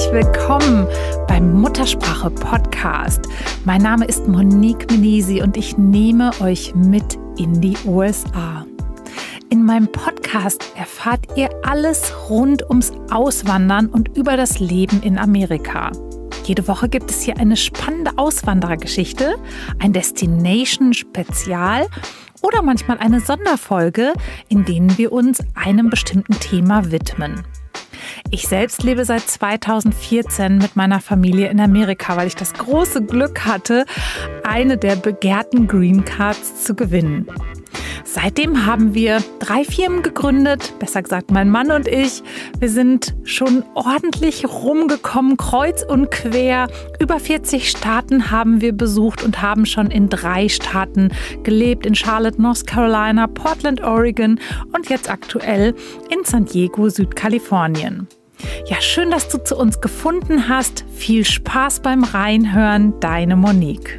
herzlich willkommen beim Muttersprache-Podcast. Mein Name ist Monique Menesi und ich nehme euch mit in die USA. In meinem Podcast erfahrt ihr alles rund ums Auswandern und über das Leben in Amerika. Jede Woche gibt es hier eine spannende Auswanderergeschichte, ein Destination-Spezial oder manchmal eine Sonderfolge, in denen wir uns einem bestimmten Thema widmen. Ich selbst lebe seit 2014 mit meiner Familie in Amerika, weil ich das große Glück hatte, eine der begehrten Green Cards zu gewinnen. Seitdem haben wir 3 Firmen gegründet, besser gesagt mein Mann und ich. Wir sind schon ordentlich rumgekommen, kreuz und quer. Über 40 Staaten haben wir besucht und haben schon in 3 Staaten gelebt. In Charlotte, North Carolina, Portland, Oregon und jetzt aktuell in San Diego, Südkalifornien. Ja, schön, dass du zu uns gefunden hast. Viel Spaß beim Reinhören, deine Monique.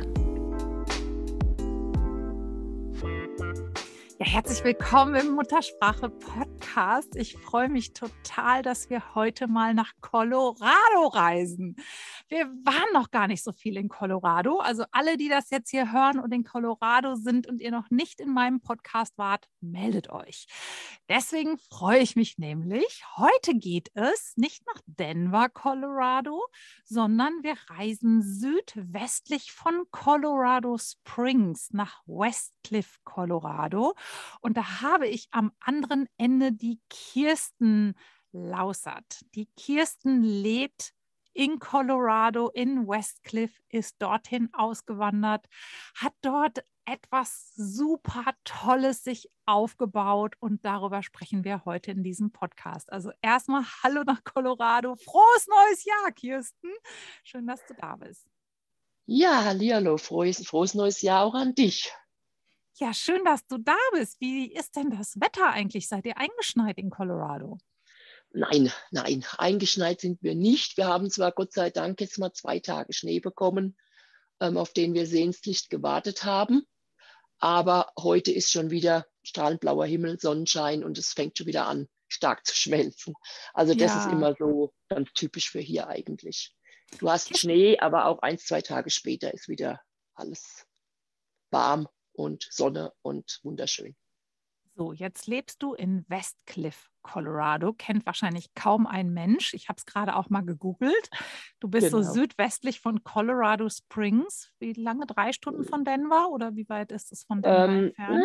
Ja, herzlich willkommen im Muttersprache-Podcast. Ich freue mich total, dass wir heute mal nach Colorado reisen. Wir waren noch gar nicht so viel in Colorado. Also alle, die das jetzt hier hören und in Colorado sind und ihr noch nicht in meinem Podcast wart, meldet euch. Deswegen freue ich mich nämlich. Heute geht es nicht nach Denver, Colorado, sondern wir reisen südwestlich von Colorado Springs nach West Cliff, Colorado. Und da habe ich am anderen Ende die Kirsten Laussert. Die Kirsten lebt in Colorado, in West Cliff, ist dorthin ausgewandert, hat dort etwas super Tolles sich aufgebaut und darüber sprechen wir heute in diesem Podcast. Also erstmal hallo nach Colorado, frohes neues Jahr, Kirsten. Schön, dass du da bist. Ja, hallihallo, frohes neues Jahr auch an dich. Ja, schön, dass du da bist. Wie ist denn das Wetter eigentlich? Seid ihr eingeschneit in Colorado? Nein, eingeschneit sind wir nicht. Wir haben zwar Gott sei Dank jetzt mal 2 Tage Schnee bekommen, auf den wir sehnlichst gewartet haben. Aber heute ist schon wieder strahlend blauer Himmel, Sonnenschein und es fängt schon wieder an, stark zu schmelzen. Also das ist immer so ganz typisch für hier eigentlich. Du hast Schnee, aber auch 1, 2 Tage später ist wieder alles warm und Sonne und wunderschön. So, jetzt lebst du in West Cliff, Colorado. Kennt wahrscheinlich kaum ein Mensch. Ich habe es gerade auch mal gegoogelt. Du bist so südwestlich von Colorado Springs. Wie lange? 3 Stunden von Denver? Oder wie weit ist es von Denver entfernt?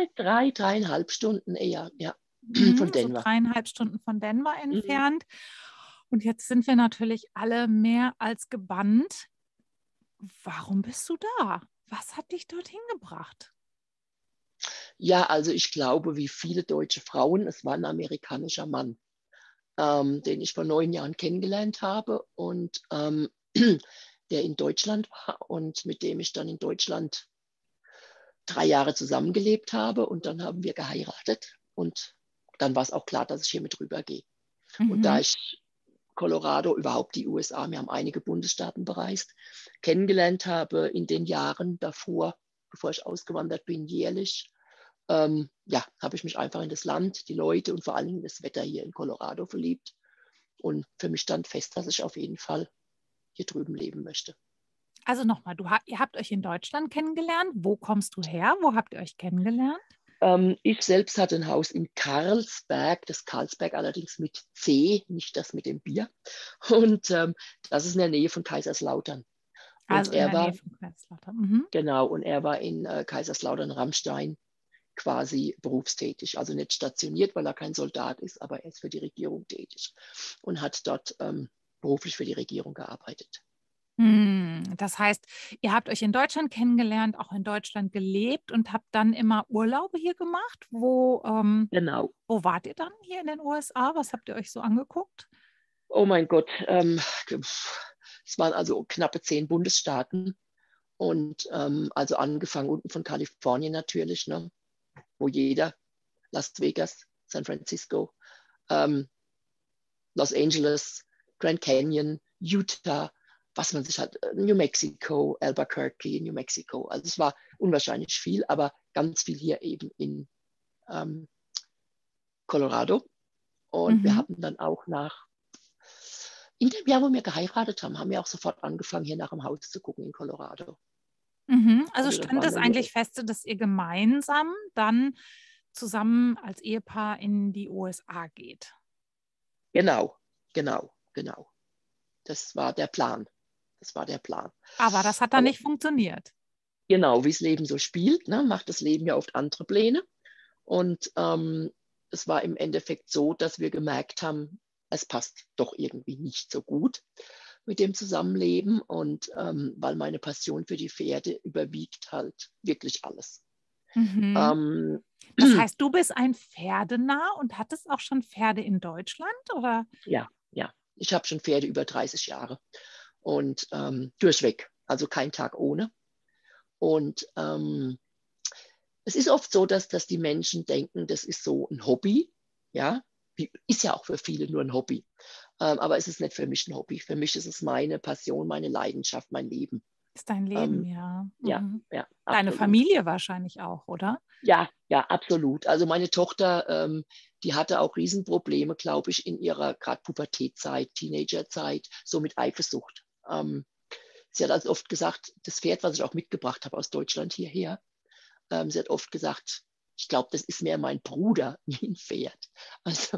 3,5 Stunden eher, ja, von Denver. So 3,5 Stunden von Denver entfernt. Und jetzt sind wir natürlich alle mehr als gebannt. Warum bist du da? Was hat dich dorthin gebracht? Ja, also ich glaube, wie viele deutsche Frauen, es war ein amerikanischer Mann, den ich vor 9 Jahren kennengelernt habe und der in Deutschland war und mit dem ich dann in Deutschland 3 Jahre zusammengelebt habe und dann haben wir geheiratet und dann war es auch klar, dass ich hier mit rübergehe. Und da ich Colorado, überhaupt die USA, wir haben einige Bundesstaaten bereist, kennengelernt habe in den Jahren davor, bevor ich ausgewandert bin, jährlich, habe ich mich einfach in das Land, die Leute und vor allem in das Wetter hier in Colorado verliebt. Und für mich stand fest, dass ich auf jeden Fall hier drüben leben möchte. Also nochmal, ihr habt euch in Deutschland kennengelernt. Wo kommst du her? Wo habt ihr euch kennengelernt? Ich selbst hatte ein Haus in Carlsberg, das Carlsberg allerdings mit C, nicht das mit dem Bier. Und das ist in der Nähe von Kaiserslautern. Also in der Nähe von Kaiserslautern. Genau, und er war in Kaiserslautern-Rammstein quasi berufstätig, also nicht stationiert, weil er kein Soldat ist, aber er ist für die Regierung tätig und hat dort beruflich für die Regierung gearbeitet. Das heißt, ihr habt euch in Deutschland kennengelernt, auch in Deutschland gelebt und habt dann immer Urlaube hier gemacht. Genau. Wo wart ihr dann hier in den USA? Was habt ihr euch so angeguckt? Oh mein Gott, es waren also knappe 10 Bundesstaaten und also angefangen unten von Kalifornien natürlich, ne, wo jeder, Las Vegas, San Francisco, Los Angeles, Grand Canyon, Utah, was man sich hat, New Mexico, Albuquerque, New Mexico. Also es war unwahrscheinlich viel, aber ganz viel hier eben in Colorado. Und wir hatten dann auch nach in dem Jahr, wo wir geheiratet haben, haben wir auch sofort angefangen, hier nach dem Haus zu gucken in Colorado. Also Also das stand waren es wir eigentlich hier. fest, dass ihr gemeinsam dann zusammen als Ehepaar in die USA geht? Genau, genau, genau. Das war der Plan. Das war der Plan. Aber das hat dann Aber nicht funktioniert. genau, wie das Leben so spielt, ne, macht das Leben ja oft andere Pläne. Und es war im Endeffekt so, dass wir gemerkt haben, es passt doch irgendwie nicht so gut mit dem Zusammenleben. Und weil meine Passion für die Pferde überwiegt halt wirklich alles. Mhm. Ähm, Das heißt, du bist ein Pferdenah und hattest auch schon Pferde in Deutschland, oder? ja, ja. Ich habe schon Pferde über 30 Jahre und durchweg, also kein Tag ohne. Und es ist oft so, dass die Menschen denken, das ist so ein Hobby. Ja, ist ja auch für viele nur ein Hobby. Aber es ist nicht für mich ein Hobby. Für mich ist es meine Passion, meine Leidenschaft, mein Leben. Ist dein Leben, Ähm, ja. ja, Mhm. ja, Deine absolut. Familie wahrscheinlich auch, oder? Ja, ja, absolut. Also meine Tochter, die hatte auch Riesenprobleme, glaube ich, in ihrer gerade Pubertätzeit, Teenagerzeit, so mit Eifersucht. Sie hat also oft gesagt, das Pferd, was ich auch mitgebracht habe aus Deutschland hierher, sie hat oft gesagt, ich glaube, das ist mehr mein Bruder wie ein Pferd. Also,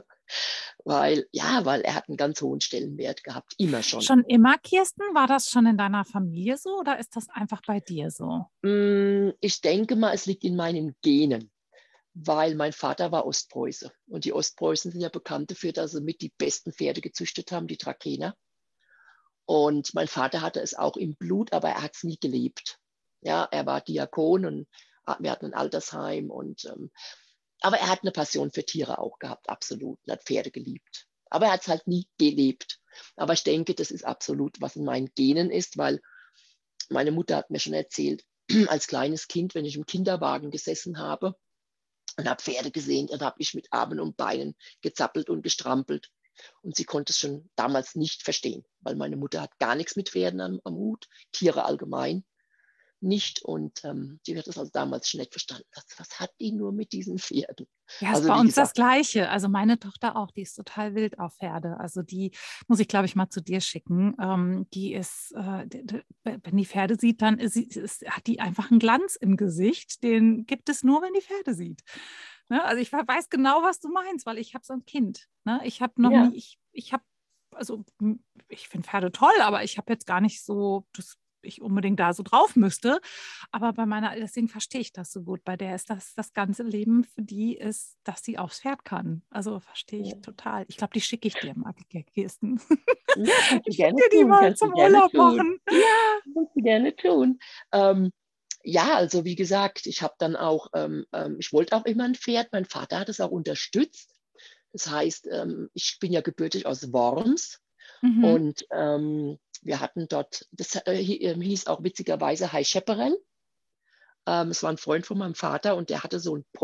weil er hat einen ganz hohen Stellenwert gehabt, immer schon. Schon immer, Kirsten? War das schon in deiner Familie so oder ist das einfach bei dir so? Ich denke mal, es liegt in meinen Genen, weil mein Vater war Ostpreuße. Und die Ostpreußen sind ja bekannt dafür, dass sie mit die besten Pferde gezüchtet haben, die Trakehner. Und mein Vater hatte es auch im Blut, aber er hat es nie gelebt. Ja, er war Diakon und wir hatten ein Altersheim aber er hat eine Passion für Tiere auch gehabt, absolut. Er hat Pferde geliebt. Aber er hat es halt nie gelebt. Aber ich denke, das ist absolut, was in meinen Genen ist, weil meine Mutter hat mir schon erzählt, als kleines Kind, wenn ich im Kinderwagen gesessen habe und habe Pferde gesehen, dann habe ich mit Armen und Beinen gezappelt und gestrampelt. Und sie konnte es schon damals nicht verstehen, weil meine Mutter hat gar nichts mit Pferden am Hut, Tiere allgemein nicht. Und die hat das also damals schon nicht verstanden. Was hat die nur mit diesen Pferden? Ja, ist Also bei wie uns das gesagt, Gleiche. Also meine Tochter auch, die ist total wild auf Pferde. Also die muss ich, glaube ich, mal zu dir schicken. Die ist, wenn die Pferde sieht, dann hat die einfach einen Glanz im Gesicht. Den gibt es nur, wenn die Pferde sieht. Ne? Also ich weiß genau, was du meinst, weil ich habe so ein Kind. Ne? Ich habe noch ja, nie, ich habe, also ich finde Pferde toll, aber ich habe jetzt gar nicht so, dass ich unbedingt da so drauf müsste. Aber bei meiner, deswegen verstehe ich das so gut. Bei der ist das ganze Leben für die ist, dass sie aufs Pferd kann. Also verstehe ich total. Ich glaube, die schicke ich dir mal, Kirsten. ja, kannst du Ich schicke gerne dir die tun, mal kannst du zum gerne Urlaub tun. machen. Ja, kannst du gerne tun. Ähm, ja, also wie gesagt, ich habe dann auch, ich wollte auch immer ein Pferd. Mein Vater hat es auch unterstützt. Das heißt, ich bin ja gebürtig aus Worms Mhm. und wir hatten dort, das hieß auch witzigerweise High Chaparral. Es war ein Freund von meinem Vater und der hatte so ein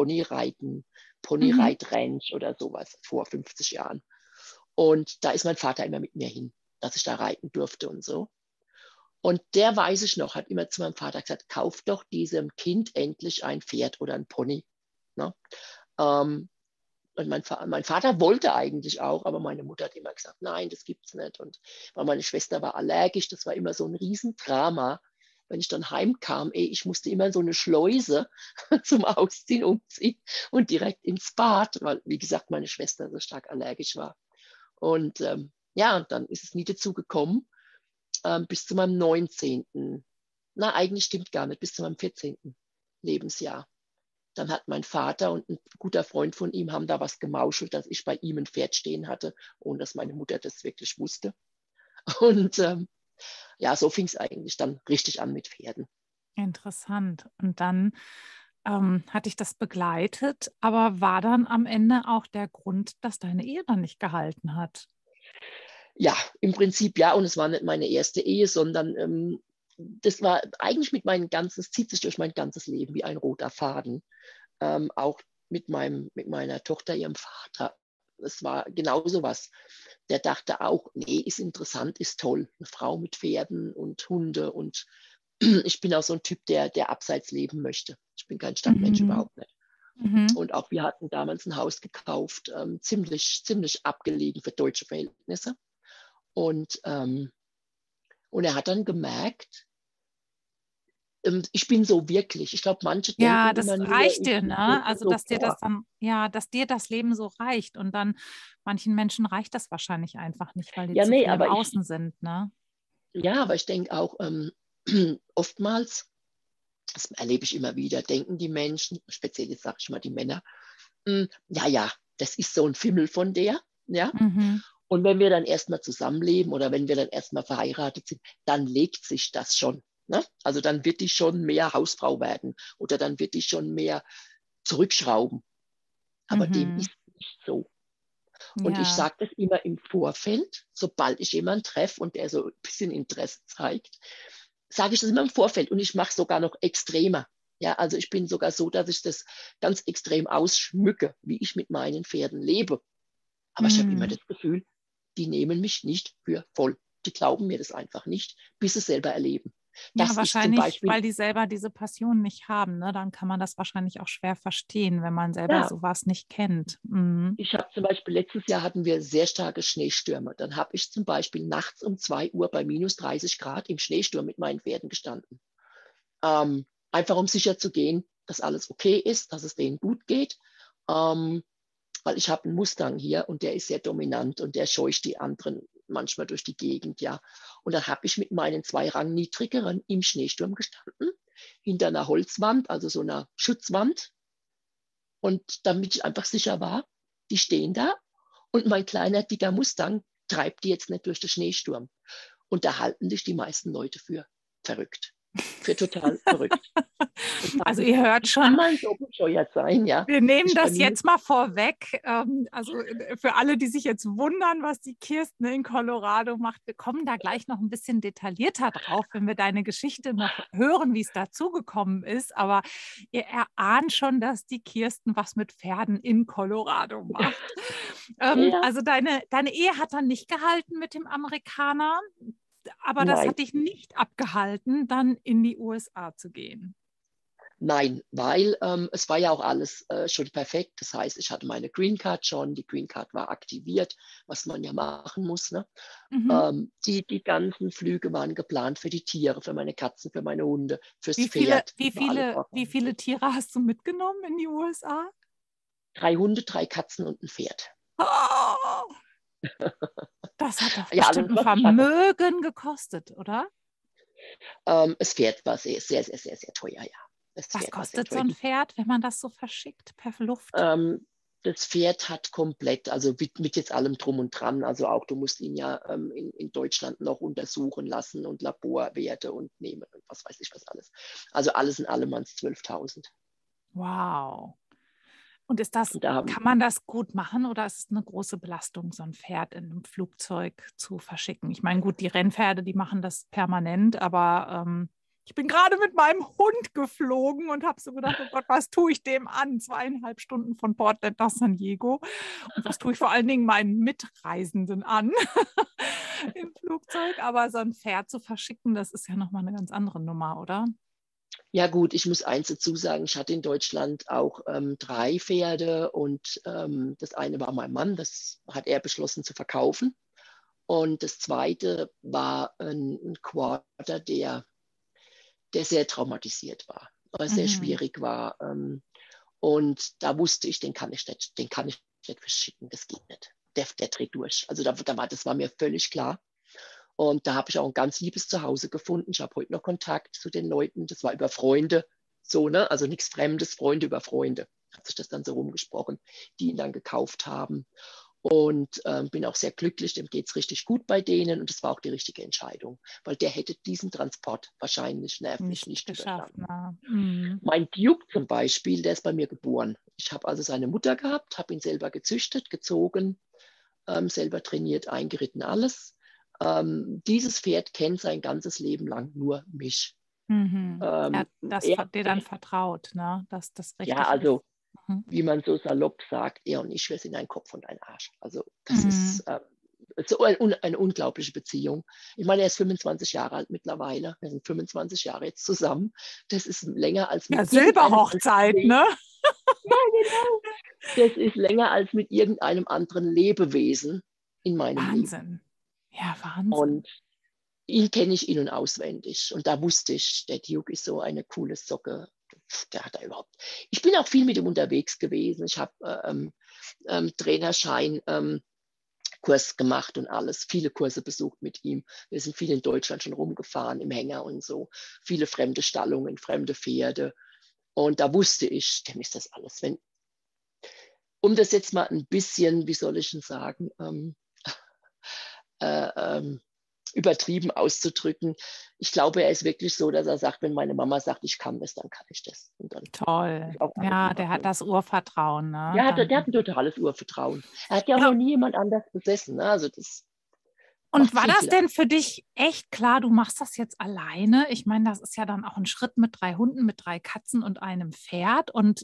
Mhm. Ponyreitranch oder sowas vor 50 Jahren. Und da ist mein Vater immer mit mir hin, dass ich da reiten durfte und so. Und der, weiß ich noch, hat immer zu meinem Vater gesagt, kauf doch diesem Kind endlich ein Pferd oder ein Pony. Ne? Ähm, und mein Vater wollte eigentlich auch, aber meine Mutter hat immer gesagt, nein, das gibt's nicht. Und weil meine Schwester war allergisch, das war immer so ein Riesendrama. Wenn ich dann heimkam, ich musste immer in so eine Schleuse zum Ausziehen, Umziehen und direkt ins Bad, weil, wie gesagt, meine Schwester so stark allergisch war. Und ja, und dann ist es nie dazu gekommen, bis zu meinem 19. Na, eigentlich stimmt gar nicht, bis zu meinem 14. Lebensjahr. Dann hat mein Vater und ein guter Freund von ihm haben da was gemauschelt, dass ich bei ihm ein Pferd stehen hatte, ohne dass meine Mutter das wirklich wusste. Und ja, so fing es eigentlich dann richtig an mit Pferden. Interessant. Und dann hatte ich das begleitet, aber war dann am Ende auch der Grund, dass deine Ehe dann nicht gehalten hat? Ja, im Prinzip ja. Und es war nicht meine erste Ehe, sondern das war eigentlich es zieht sich durch mein ganzes Leben wie ein roter Faden. Auch mit meiner Tochter, ihrem Vater. Es war genauso was. Der dachte auch, nee, ist interessant, ist toll. Eine Frau mit Pferden und Hunde. Und ich bin auch so ein Typ, der abseits leben möchte. Ich bin kein Stadtmensch, Mhm. überhaupt nicht. Mhm. Und auch wir hatten damals ein Haus gekauft, ziemlich abgelegen für deutsche Verhältnisse. Und er hat dann gemerkt, ich bin so wirklich. Ich glaube, manche Ja, denken das immer nur, reicht ich dir, bin ne? Also, so dass dir das vor. dann, ja, dass dir das Leben so reicht. Und dann manchen Menschen reicht das wahrscheinlich einfach nicht, weil die Ja, zu nee, viel im Außen sind, ne? aber ich denke auch, oftmals, das erlebe ich immer wieder, denken die Menschen, speziell jetzt sage ich mal die Männer, ja, das ist so ein Fimmel von der, ja. Mhm. Und wenn wir dann erstmal zusammenleben oder wenn wir dann erstmal verheiratet sind, dann legt sich das schon. Ne? Also dann wird die schon mehr Hausfrau werden oder dann wird die schon mehr zurückschrauben. Aber dem Mhm. ist nicht so. Und ich Ja. sage das immer im Vorfeld, sobald ich jemanden treffe und der so ein bisschen Interesse zeigt, sage ich das immer im Vorfeld und ich mache es sogar noch extremer. Ja, also ich bin sogar so, dass ich das ganz extrem ausschmücke, wie ich mit meinen Pferden lebe. Aber ich habe immer Mhm. das Gefühl, die nehmen mich nicht für voll. Die glauben mir das einfach nicht, bis sie es selber erleben. Ja, Das ist zum wahrscheinlich, Beispiel, weil die selber diese Passion nicht haben, ne? Dann kann man das wahrscheinlich auch schwer verstehen, wenn man selber ja, sowas nicht kennt. Mhm. ich habe zum Beispiel letztes Jahr hatten wir sehr starke Schneestürme. Dann habe ich zum Beispiel nachts um 2 Uhr bei minus 30 Grad im Schneesturm mit meinen Pferden gestanden. Einfach um sicher zu gehen, dass alles okay ist, dass es denen gut geht. Ähm, Weil ich habe einen Mustang hier und der ist sehr dominant und der scheucht die anderen manchmal durch die Gegend, ja. Und dann habe ich mit meinen 2 Rang niedrigeren im Schneesturm gestanden, hinter einer Holzwand, also so einer Schutzwand. Und damit ich einfach sicher war, die stehen da und mein kleiner, dicker Mustang treibt die jetzt nicht durch den Schneesturm. Und da halten sich die meisten Leute für verrückt, für total verrückt. Und Also sagen, ihr hört wie kann schon, man so bescheuert sein, ja? wir nehmen Sich bei das minus jetzt mal vorweg. Also für alle, die sich jetzt wundern, was die Kirsten in Colorado macht, wir kommen da gleich noch ein bisschen detaillierter drauf, wenn wir deine Geschichte noch hören, wie es dazugekommen ist. Aber ihr erahnt schon, dass die Kirsten was mit Pferden in Colorado macht. ja, Also deine Ehe hat dann nicht gehalten mit dem Amerikaner, aber das nein. hat dich nicht abgehalten, dann in die USA zu gehen. Nein, weil es war ja auch alles schon perfekt. Das heißt, ich hatte meine Green Card schon, die Green Card war aktiviert, was man ja machen muss. Ne? Mhm. Die ganzen Flüge waren geplant für die Tiere, für meine Katzen, für meine Hunde, fürs Wie viele, Pferd, wie war alles viele, wie viele organisiert. Tiere hast du mitgenommen in die USA? 3 Hunde, 3 Katzen und ein Pferd. Oh, das hat doch Ja, bestimmt alles, ein was ich hatte. Vermögen gekostet, oder? Das Pferd war sehr, sehr, sehr, sehr, sehr teuer, ja. Das Was Pferd war sehr kostet so teuer. ein Pferd, wenn man das so verschickt per Luft? Das Pferd hat komplett, also mit jetzt allem drum und dran, also auch du musst ihn ja in Deutschland noch untersuchen lassen und Laborwerte und nehmen und was weiß ich was alles. Also alles in allem waren es 12.000. Wow. Und ist das, Und da haben, kann man das gut machen oder ist es eine große Belastung, so ein Pferd in einem Flugzeug zu verschicken? Ich meine, gut, die Rennpferde, die machen das permanent, aber ich bin gerade mit meinem Hund geflogen und habe so gedacht, oh Gott, was tue ich dem an? 2,5 Stunden von Portland nach San Diego. Und was tue ich vor allen Dingen meinen Mitreisenden an im Flugzeug? Aber so ein Pferd zu verschicken, das ist ja nochmal eine ganz andere Nummer, oder? ja gut, ich muss eins dazu sagen, ich hatte in Deutschland auch 3 Pferde und das eine war mein Mann, das hat er beschlossen zu verkaufen. Und das zweite war ein Quarter, der sehr traumatisiert war, sehr Mhm. schwierig war. Und da wusste ich, den kann ich nicht verschicken, das geht nicht. Der dreht durch. Also das war mir völlig klar. Und da habe ich auch ein ganz liebes Zuhause gefunden. Ich habe heute noch Kontakt zu den Leuten. Das war über Freunde, so, ne? Also nichts Fremdes, Freunde über Freunde. Hat sich das dann so rumgesprochen, die ihn dann gekauft haben. Und bin auch sehr glücklich, dem geht es richtig gut bei denen. Und das war auch die richtige Entscheidung, weil der hätte diesen Transport wahrscheinlich nervlich Nicht nicht geschafft. überstanden. Na. Mhm. Mein Duke zum Beispiel, der ist bei mir geboren. Ich habe also seine Mutter gehabt, habe ihn selber gezüchtet, gezogen, selber trainiert, eingeritten, alles. Dieses Pferd kennt sein ganzes Leben lang nur mich. Mhm. Er Ähm, hat das er, dir dann vertraut, ne? Dass das ja, richtig ist. also Mhm. wie man so salopp sagt, er und ich, wir sind ein Kopf und ein Arsch. Also das Mhm. ist so eine unglaubliche Beziehung. Ich meine, er ist 25 Jahre alt mittlerweile. Wir sind 25 Jahre jetzt zusammen. Das ist länger als mit Ja, irgendeinem Silberhochzeit, ne? Ja, genau. Das ist länger als mit irgendeinem anderen Lebewesen in meinem Leben. Wahnsinn. Ja, Wahnsinn. Und ihn kenne ich in- und auswendig. Und da wusste ich, der Duke ist so eine coole Socke. Der hat er überhaupt. Ich bin auch viel mit ihm unterwegs gewesen. Ich habe Trainerschein, Kurs gemacht und alles, viele Kurse besucht mit ihm. Wir sind viel in Deutschland schon rumgefahren, im Hänger und so. Viele fremde Stallungen, fremde Pferde. Und da wusste ich, dem ist das alles. Um das jetzt mal ein bisschen, wie soll ich denn sagen, übertrieben auszudrücken. Ich glaube, er ist wirklich so, dass er sagt, wenn meine Mama sagt, ich kann das, dann kann ich das. Und dann Toll. ist auch alles Ja, in der hat Ordnung. das Urvertrauen, ne? Der hat ein totales Urvertrauen. Er hat ja auch Ja. noch nie jemand anders besessen. Ne? Also das Und macht war viel, das viel denn für dich echt klar, du machst das jetzt alleine? Ich meine, das ist ja dann auch ein Schritt mit 3 Hunden, mit 3 Katzen und einem Pferd. Und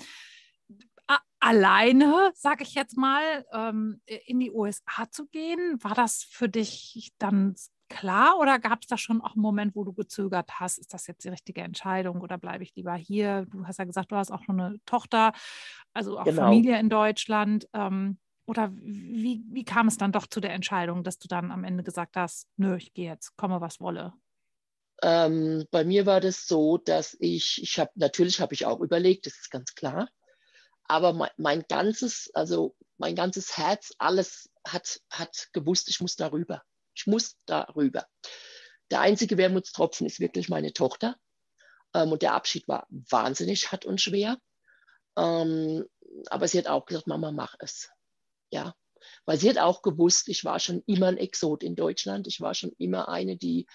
alleine, sage ich jetzt mal, in die USA zu gehen, war das für dich dann klar oder gab es da schon auch einen Moment, wo du gezögert hast, ist das jetzt die richtige Entscheidung oder bleibe ich lieber hier? Du hast ja gesagt, du hast auch schon eine Tochter, also auch Genau. Familie in Deutschland. Oder wie kam es dann doch zu der Entscheidung, dass du dann am Ende gesagt hast, nö, ich gehe jetzt, komme was wolle? Bei mir war das so, dass natürlich habe ich auch überlegt, das ist ganz klar, aber mein ganzes Herz, alles hat gewusst, ich muss darüber. Ich muss darüber. Der einzige Wermutstropfen ist wirklich meine Tochter. Und der Abschied war wahnsinnig hart und schwer. Aber sie hat auch gesagt, Mama, mach es. Ja, weil sie hat auch gewusst, ich war schon immer ein Exot in Deutschland. Ich war schon immer eine, die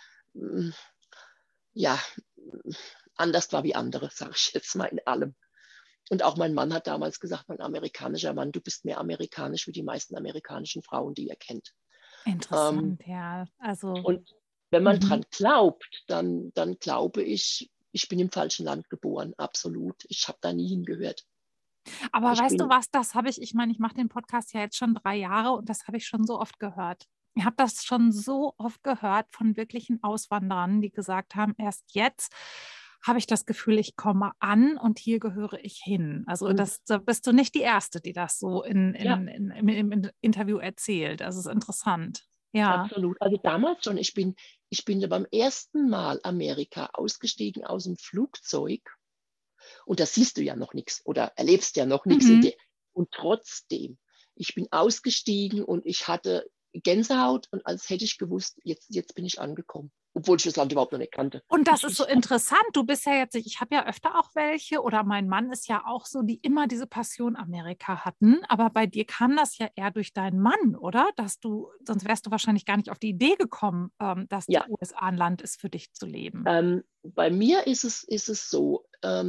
ja anders war wie andere, sage ich jetzt mal in allem. Und auch mein Mann hat damals gesagt, mein amerikanischer Mann, du bist mehr amerikanisch wie die meisten amerikanischen Frauen, die er kennt. Interessant, ja. Und wenn man dran glaubt, dann glaube ich bin im falschen Land geboren, absolut. Ich habe da nie hingehört. Aber Ich weißt du bin, was, ich meine, ich mache den Podcast ja jetzt schon 3 Jahre und das habe ich schon so oft gehört. Ich habe das schon so oft gehört von wirklichen Auswanderern, die gesagt haben, erst jetzt habe ich das Gefühl, ich komme an und hier gehöre ich hin. Also da bist du nicht die Erste, die das so ja, im Interview erzählt. Also es ist interessant. Ja. absolut. Also damals schon, ich bin beim ersten Mal Amerika ausgestiegen aus dem Flugzeug und da siehst du ja noch nichts oder erlebst ja noch nichts. Mhm. Und trotzdem, ich bin ausgestiegen und ich hatte Gänsehaut und als hätte ich gewusst, jetzt bin ich angekommen, obwohl ich das Land überhaupt noch nicht kannte. Und das ist so interessant. Du bist ja jetzt, ich habe ja öfter auch welche, oder mein Mann ist ja auch so, die immer diese Passion Amerika hatten. Aber bei dir kam das ja eher durch deinen Mann, oder? Sonst wärst du wahrscheinlich gar nicht auf die Idee gekommen, dass die Ja, USA ein Land ist, für dich zu leben. bei mir ist es so,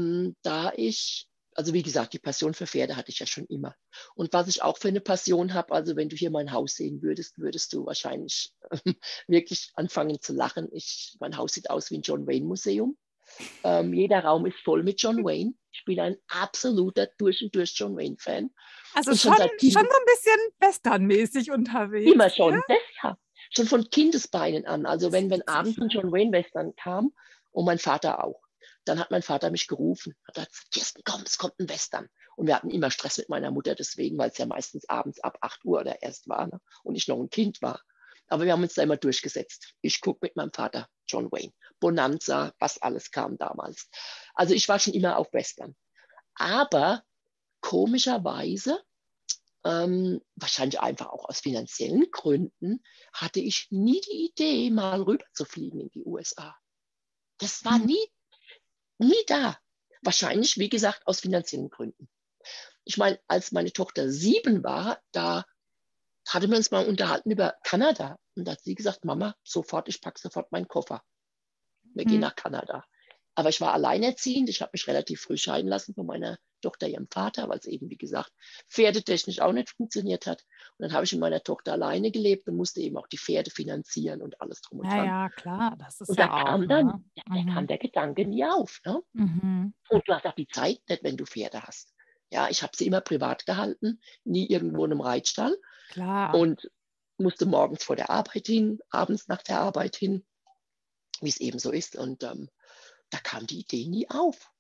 also wie gesagt, die Passion für Pferde hatte ich ja schon immer. Und was ich auch für eine Passion habe, also wenn du hier mein Haus sehen würdest, würdest du wahrscheinlich wirklich anfangen zu lachen. Mein Haus sieht aus wie ein John Wayne Museum. Jeder Raum ist voll mit John Wayne. Ich bin ein absoluter durch und durch John Wayne Fan. Also Und schon schon seit so ein bisschen westernmäßig unterwegs. immer schon, das ja. Schon von Kindesbeinen an. Also wenn abends ein John Wayne Western kam und mein Vater auch, dann hat mein Vater mich gerufen, hat gesagt, Kirsten, komm, es kommt ein Western. Und wir hatten immer Stress mit meiner Mutter deswegen, weil es ja meistens abends ab 8 Uhr oder erst war, ne? Und ich noch ein Kind war. Aber wir haben uns da immer durchgesetzt. Ich gucke mit meinem Vater John Wayne, Bonanza, was alles kam damals. Also ich war schon immer auf Western. Aber komischerweise, wahrscheinlich einfach auch aus finanziellen Gründen, hatte ich nie die Idee, mal rüber zu fliegen in die USA. Das war nie da. Wahrscheinlich, wie gesagt, aus finanziellen Gründen. Ich meine, als meine Tochter 7 war, da hatten wir uns mal unterhalten über Kanada. Und da hat sie gesagt, Mama, ich packe sofort meinen Koffer. Wir gehen nach Kanada. Aber ich war alleinerziehend. Ich habe mich relativ früh scheiden lassen von meiner Tochter, ihrem Vater, weil es eben, wie gesagt, pferdetechnisch auch nicht funktioniert hat. Und dann habe ich mit meiner Tochter alleine gelebt und musste eben auch die Pferde finanzieren und alles drum und dran. Ja, klar, das ist Und ja da auch. kam dann, da kam der Gedanke nie auf. Ne? Und du hast auch die Zeit nicht, wenn du Pferde hast. Ja, ich habe sie immer privat gehalten, nie irgendwo in einem Reitstall. Klar. Und musste morgens vor der Arbeit hin, abends nach der Arbeit hin, wie es eben so ist. Und da kam die Idee nie auf.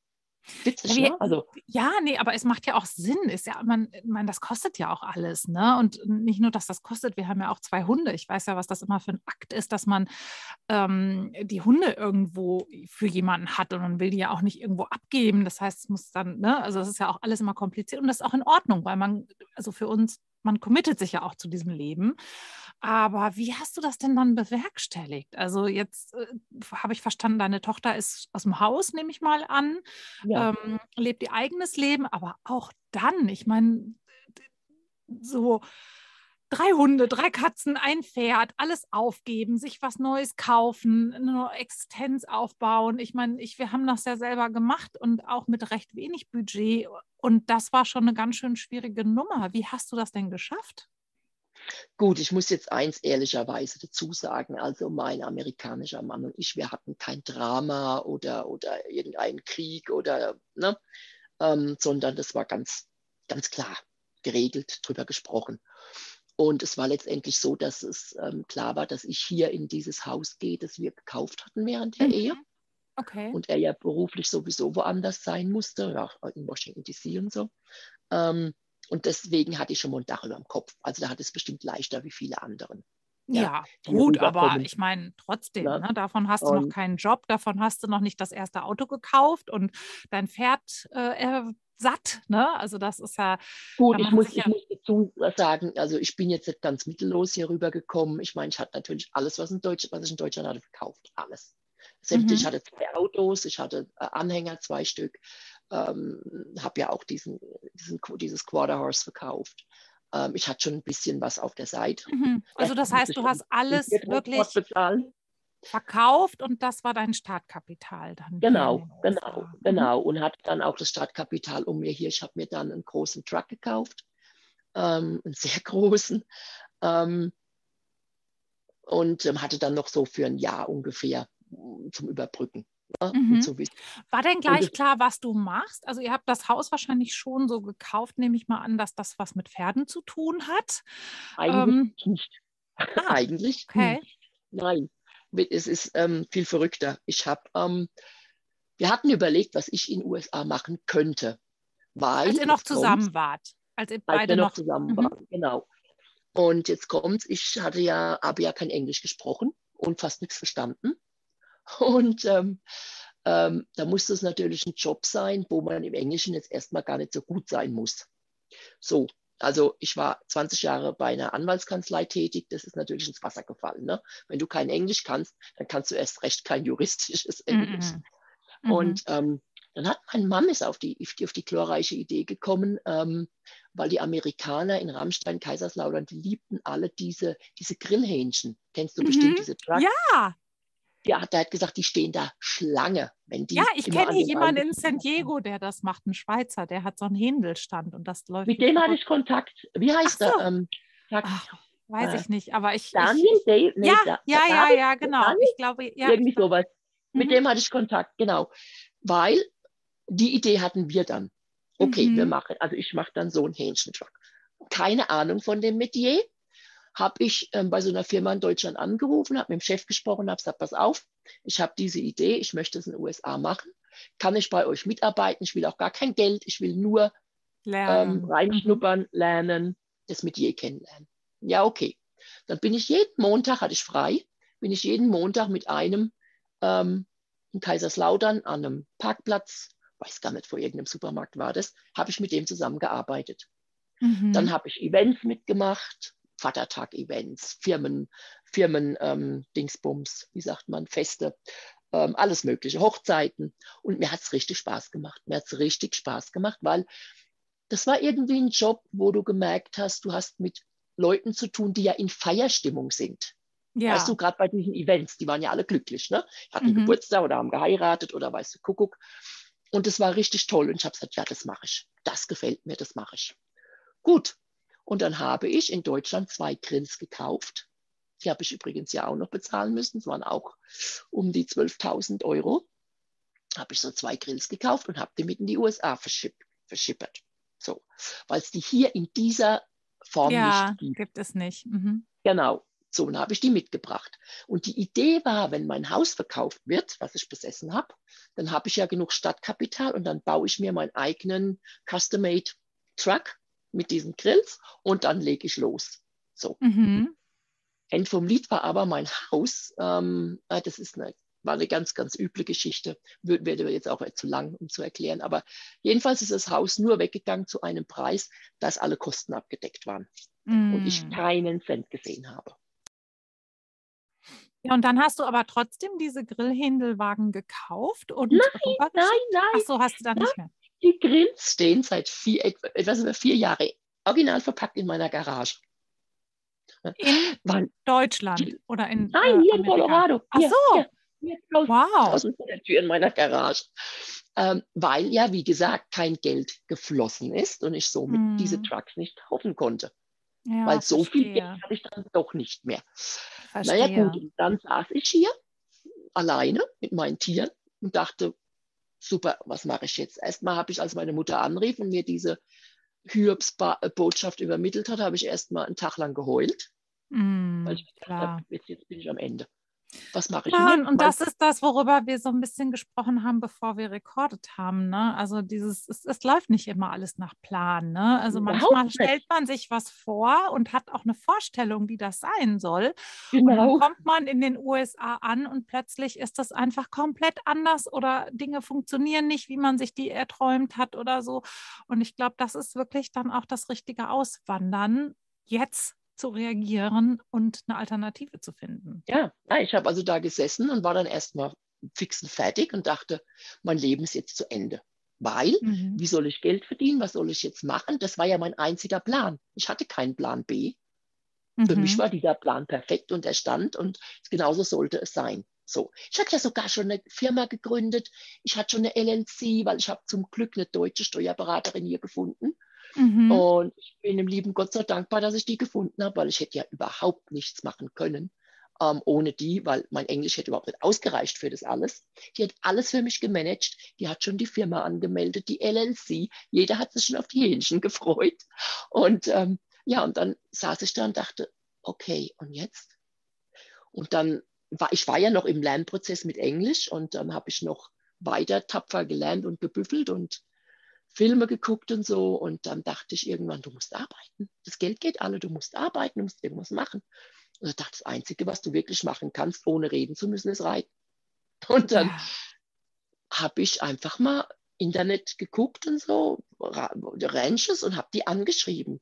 Witzig, Ja, ne? Also, nee, aber es macht ja auch Sinn. Ist ja, das kostet ja auch alles, ne? Und nicht nur, dass das kostet, wir haben ja auch 2 Hunde. Ich weiß ja, was das immer für ein Akt ist, dass man die Hunde irgendwo für jemanden hat und man will die ja auch nicht irgendwo abgeben. Das heißt, es muss dann, ne? Also das ist ja auch alles immer kompliziert und das ist auch in Ordnung, weil also für uns, man committet sich ja auch zu diesem Leben. Aber wie hast du das denn dann bewerkstelligt? Also jetzt habe ich verstanden, deine Tochter ist aus dem Haus, nehme ich mal an, ja. lebt ihr eigenes Leben, aber auch dann, ich meine, so 3 Hunde, 3 Katzen, ein Pferd, alles aufgeben, sich was Neues kaufen, eine neue Existenz aufbauen. Ich meine, wir haben das ja selber gemacht und auch mit recht wenig Budget. Und das war schon eine ganz schön schwierige Nummer. Wie hast du das denn geschafft? Gut, ich muss jetzt eins ehrlicherweise dazu sagen. Also mein amerikanischer Mann und ich, wir hatten kein Drama oder irgendeinen Krieg oder, ne, sondern das war ganz klar geregelt, drüber gesprochen. Und es war letztendlich so, dass es klar war, dass ich hier in dieses Haus gehe, das wir gekauft hatten während der Ehe. Okay. Und er ja beruflich sowieso woanders sein musste, ja, in Washington DC und so. Und deswegen hatte ich schon mal ein Dach über dem Kopf. Also da hat es bestimmt leichter wie viele anderen, ja, Ja, die gut, aber rüberkommen. ich meine, trotzdem, Ne? ne, davon hast du noch Und keinen Job, davon hast du noch nicht das erste Auto gekauft und dein Pferd satt, ne? Also das ist ja, da gut, macht sich ich ja. muss dazu sagen, also ich bin jetzt nicht ganz mittellos hier rübergekommen. Ich meine, ich hatte natürlich alles, was ich in Deutschland hatte, verkauft. Alles. Ich Mhm. hatte 2 Autos, ich hatte Anhänger, 2 Stück, habe ja auch dieses Quarter Horse verkauft. Ich hatte schon ein bisschen was auf der Seite. Mhm. Also Erst das musste heißt, ich du dann hast alles den Transport wirklich bezahlen. verkauft und das war dein Startkapital dann hier in Genau, den genau, USA. Mhm. genau. Und hatte dann auch das Startkapital ich habe mir dann einen großen Truck gekauft, einen sehr großen, ähm, und hatte dann noch so für ein Jahr ungefähr zum Überbrücken, ne, um Mhm. zu wissen. War denn Und gleich klar, was du machst? Also ihr habt das Haus wahrscheinlich schon so gekauft, nehme ich mal an, dass das was mit Pferden zu tun hat. eigentlich Ähm, nicht. Eigentlich okay. nicht. Nein, es ist viel verrückter. Wir hatten überlegt, was ich in den USA machen könnte, Als weil ihr noch jetzt kommt, zusammen wart, als ihr als wir beide noch noch. zusammen Mhm. waren, genau. Und jetzt kommt, habe ja kein Englisch gesprochen und fast nichts verstanden. Und da musste es natürlich ein Job sein, wo man im Englischen jetzt erstmal gar nicht so gut sein muss. So, also ich war 20 Jahre bei einer Anwaltskanzlei tätig, das ist natürlich ins Wasser gefallen. Ne? Wenn du kein Englisch kannst, dann kannst du erst recht kein juristisches Englisch. Mhm. Mhm. Und dann hat mein Mann ist auf die glorreiche Idee gekommen, weil die Amerikaner in Rammstein, Kaiserslautern, die liebten alle diese Grillhähnchen. Kennst du bestimmt Mhm. diese Trucks? Ja, Ja, der hat gesagt, die stehen da Schlange, wenn ja, die ich immer kenne an hier den jemanden in reingefahren San kommen. Diego, der das macht, ein Schweizer, der hat so einen Händelstand und das läuft Mit wie dem hatte verrückt. ich Kontakt. Wie Ach heißt so, er? Sag, ach, weiß äh, ich nicht, aber Daniel, Dave, ja, nee, David, ja, genau. Daniel, Ich glaube, ja, ich irgendwie glaube. sowas. Mit Mhm. dem hatte ich Kontakt, genau. Weil die Idee hatten wir dann. Okay, Mhm. also ich mache dann so einen Hähnchentruck. Keine Ahnung von dem Metier. Habe ich bei so einer Firma in Deutschland angerufen, habe mit dem Chef gesprochen, habe gesagt, pass auf, ich habe diese Idee, ich möchte es in den USA machen. Kann ich bei euch mitarbeiten? Ich will auch gar kein Geld, ich will nur Lernen. Mhm. reinschnuppern, lernen, das Metier kennenlernen. Ja, okay. Dann bin ich jeden Montag, hatte ich frei, bin ich jeden Montag mit einem in Kaiserslautern an einem Parkplatz, weiß gar nicht, vor irgendeinem Supermarkt war das, habe ich mit dem zusammengearbeitet. Dann Mhm. habe ich Events mitgemacht, Vatertag-Events, Dingsbums, wie sagt man, Feste, alles Mögliche, Hochzeiten. Und mir hat es richtig Spaß gemacht. Mir hat es richtig Spaß gemacht, weil das war irgendwie ein Job, wo du gemerkt hast, du hast mit Leuten zu tun, die ja in Feierstimmung sind. Weißt du, Ja. gerade bei diesen Events, die waren ja alle glücklich, ne? Hatten Mhm. Geburtstag oder haben geheiratet oder weißt du, Kuckuck. Und das war richtig toll. Und ich habe gesagt, ja, das mache ich. Das gefällt mir, das mache ich. Gut. Und dann habe ich in Deutschland 2 Grills gekauft. Die habe ich übrigens ja auch noch bezahlen müssen. Es waren auch um die 12.000 Euro. Habe ich so 2 Grills gekauft und habe die mit in die USA verschippert. So, weil es die hier in dieser Form Ja, nicht gibt. gibt es nicht. Mhm. Genau. So, dann habe ich die mitgebracht. Und die Idee war, wenn mein Haus verkauft wird, was ich besessen habe, dann habe ich ja genug Stadtkapital und dann baue ich mir meinen eigenen Custom-Made Truck mit diesen Grills und dann lege ich los. So. End vom Lied war aber mein Haus. War eine ganz, ganz üble Geschichte. Wäre jetzt auch zu lang, um zu erklären. Aber jedenfalls ist das Haus nur weggegangen zu einem Preis, dass alle Kosten abgedeckt waren und ich keinen Cent gesehen habe. Ja, und dann hast du aber trotzdem diese Grillhändelwagen gekauft und Nein. Ach so, hast du dann nicht mehr. Die Grills stehen seit etwas über 4 Jahre original verpackt in meiner Garage. In Deutschland oder in Nein, hier in Colorado. Ach so. Hier wow. Draußen vor der Tür in meiner Garage. Weil ja, wie gesagt, kein Geld geflossen ist und ich somit diese Trucks nicht kaufen konnte. Ja, weil so viel Geld hatte ich dann doch nicht mehr. Verstehe. Naja gut, und dann saß ich hier alleine mit meinen Tieren und dachte, super, was mache ich jetzt? Erstmal habe ich, als meine Mutter anrief und mir diese Hiobs-Botschaft übermittelt hat, habe ich erstmal einen Tag lang geheult. Weil ich gedacht habe, jetzt bin ich am Ende. Was mache ich denn? Und das ist das, worüber wir so ein bisschen gesprochen haben, bevor wir rekordet haben. Ne? Also es läuft nicht immer alles nach Plan. Ne? Also manchmal stellt man sich was vor und hat auch eine Vorstellung, wie das sein soll. Genau. Und dann kommt man in den USA an und plötzlich ist das einfach komplett anders oder Dinge funktionieren nicht, wie man sich die erträumt hat oder so. Und ich glaube, das ist wirklich dann auch das richtige Auswandern jetzt zu reagieren und eine Alternative zu finden. Ja, ich habe also da gesessen und war dann erstmal fix und fertig und dachte, mein Leben ist jetzt zu Ende. Weil, wie soll ich Geld verdienen? Was soll ich jetzt machen? Das war ja mein einziger Plan. Ich hatte keinen Plan B. Für mich war dieser Plan perfekt und er stand und genauso sollte es sein. So. Ich hatte ja sogar schon eine Firma gegründet. Ich hatte schon eine LLC, weil ich habe zum Glück eine deutsche Steuerberaterin hier gefunden. Und ich bin dem lieben Gott so dankbar, dass ich die gefunden habe, weil ich hätte ja überhaupt nichts machen können ohne die, weil mein Englisch hätte überhaupt nicht ausgereicht für das alles. Die hat alles für mich gemanagt. Die hat schon die Firma angemeldet, die LLC. Jeder hat sich schon auf die Hähnchen gefreut. Und und dann saß ich da und dachte, okay, und jetzt? Und dann ich war ja noch im Lernprozess mit Englisch und dann habe ich noch weiter tapfer gelernt und gebüffelt und Filme geguckt und so. Und dann dachte ich irgendwann, du musst arbeiten. Das Geld geht alle, du musst arbeiten, du musst irgendwas machen. Und ich dachte, das Einzige, was du wirklich machen kannst, ohne reden zu müssen, ist reiten. Und dann habe ich einfach mal Internet geguckt und so, Ranches und habe die angeschrieben.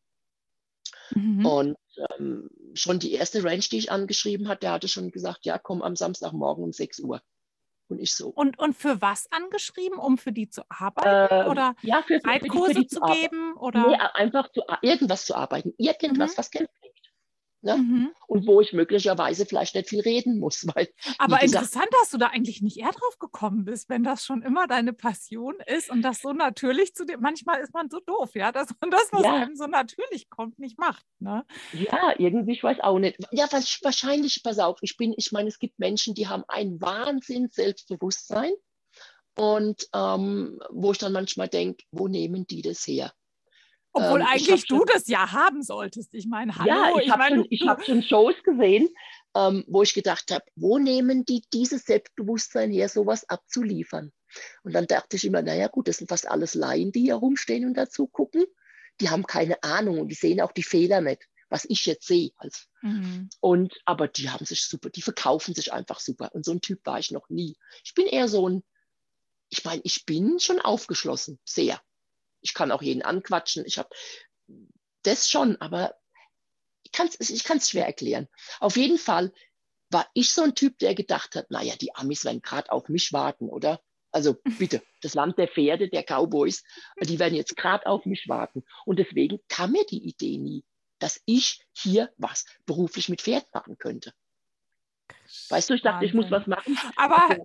Und schon die erste Ranch, die ich angeschrieben habe, der hatte schon gesagt, ja, komm am Samstagmorgen um 6 Uhr. Und ich so. Und für was angeschrieben? Um für die zu arbeiten? Oder ja, für Reitkurse zu geben? Oder? Nee, einfach irgendwas zu arbeiten. Irgendwas, was Geld bringt. Ne? Und wo ich möglicherweise vielleicht nicht viel reden muss. Weil, aber interessant, dass du da eigentlich nicht eher drauf gekommen bist, wenn das schon immer deine Passion ist und das so natürlich zu dir, manchmal ist man so doof, ja, dass man das, was einem so natürlich kommt, nicht macht. Ne? Ja, irgendwie, ich weiß auch nicht. Ja, wahrscheinlich, pass auf, ich meine, es gibt Menschen, die haben ein Wahnsinn Selbstbewusstsein und wo ich dann manchmal denke, wo nehmen die das her? Obwohl eigentlich du das ja haben solltest. Ich meine, hallo. Ja, ich habe schon Shows gesehen, wo ich gedacht habe, wo nehmen die dieses Selbstbewusstsein her, sowas abzuliefern? Und dann dachte ich immer, naja gut, das sind fast alles Laien, die hier rumstehen und dazu gucken. Die haben keine Ahnung und die sehen auch die Fehler nicht, was ich jetzt sehe. Aber die haben sich super, die verkaufen sich einfach super. Und so ein Typ war ich noch nie. Ich bin eher ich bin schon aufgeschlossen, sehr. Ich kann auch jeden anquatschen. Ich habe das schon, aber ich kann es schwer erklären. Auf jeden Fall war ich so ein Typ, der gedacht hat, naja, die Amis werden gerade auf mich warten, oder? Also bitte, das Land der Pferde, der Cowboys, die werden jetzt gerade auf mich warten. Und deswegen kam mir die Idee nie, dass ich hier was beruflich mit Pferden machen könnte. Weißt du, ich dachte, ich muss was machen. Aber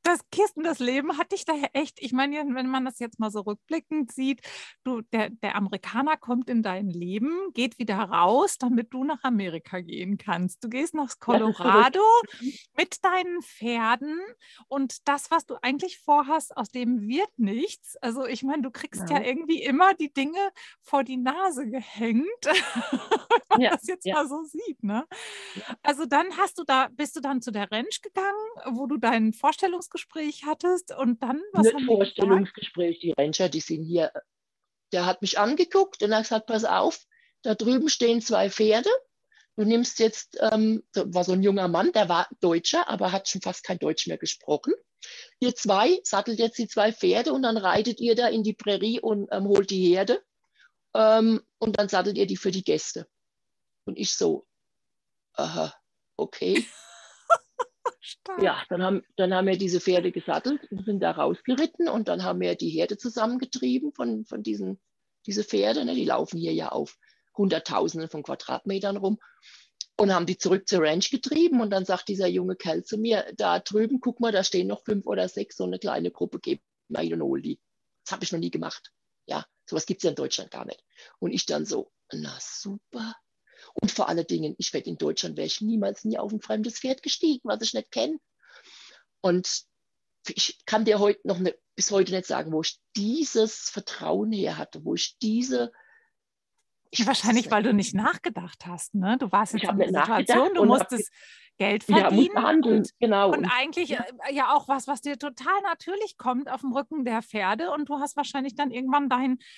Kirsten, das Leben hat dich da ja echt, ich meine, wenn man das jetzt mal so rückblickend sieht, der Amerikaner kommt in dein Leben, geht wieder raus, damit du nach Amerika gehen kannst. Du gehst nach Das ist verrückt. Colorado mit deinen Pferden und das, was du eigentlich vorhast, aus dem wird nichts. Also ich meine, du kriegst ja Ja, irgendwie immer die Dinge vor die Nase gehängt, wenn man ja, das jetzt ja. mal so sieht, ne? Also dann bist du dann zu der Ranch gegangen, wo du dein Vorstellungsgespräch hattest und dann, was Nicht haben die gesagt? Vorstellungsgespräch, die Ranger, die sind hier. Der hat mich angeguckt und hat gesagt, pass auf, da drüben stehen 2 Pferde. Du nimmst jetzt, da war so ein junger Mann, der war Deutscher, aber hat schon fast kein Deutsch mehr gesprochen. Ihr 2 sattelt jetzt die 2 Pferde und dann reitet ihr da in die Prärie und holt die Herde. Und dann sattelt ihr die für die Gäste. Und ich so, aha, okay. Stark. Ja, dann haben wir diese Pferde gesattelt und sind da rausgeritten und dann haben wir die Herde zusammengetrieben von diese Pferde. Ne, die laufen hier ja auf Hunderttausenden von Quadratmetern rum und haben die zurück zur Ranch getrieben. Und dann sagt dieser junge Kerl zu mir, da drüben, guck mal, da stehen noch 5 oder 6, so eine kleine Gruppe, gib mal hin und hol die. Das habe ich noch nie gemacht. Ja, sowas gibt es ja in Deutschland gar nicht. Und ich dann so, na super. Und vor allen Dingen, ich werde in Deutschland, wäre ich niemals nie auf ein fremdes Pferd gestiegen, was ich nicht kenne. Und ich kann dir heute noch bis heute nicht sagen, wo ich dieses Vertrauen her hatte, wo ich ich weiß es Wahrscheinlich, nicht. weil du nicht nachgedacht hast, ne? Du warst Ich jetzt in habe der nicht nachgedacht Situation, du und habe, musstest Geld ja, muss verdienen handeln, genau. und eigentlich Ja, ja auch was dir total natürlich kommt auf dem Rücken der Pferde und du hast wahrscheinlich dann irgendwann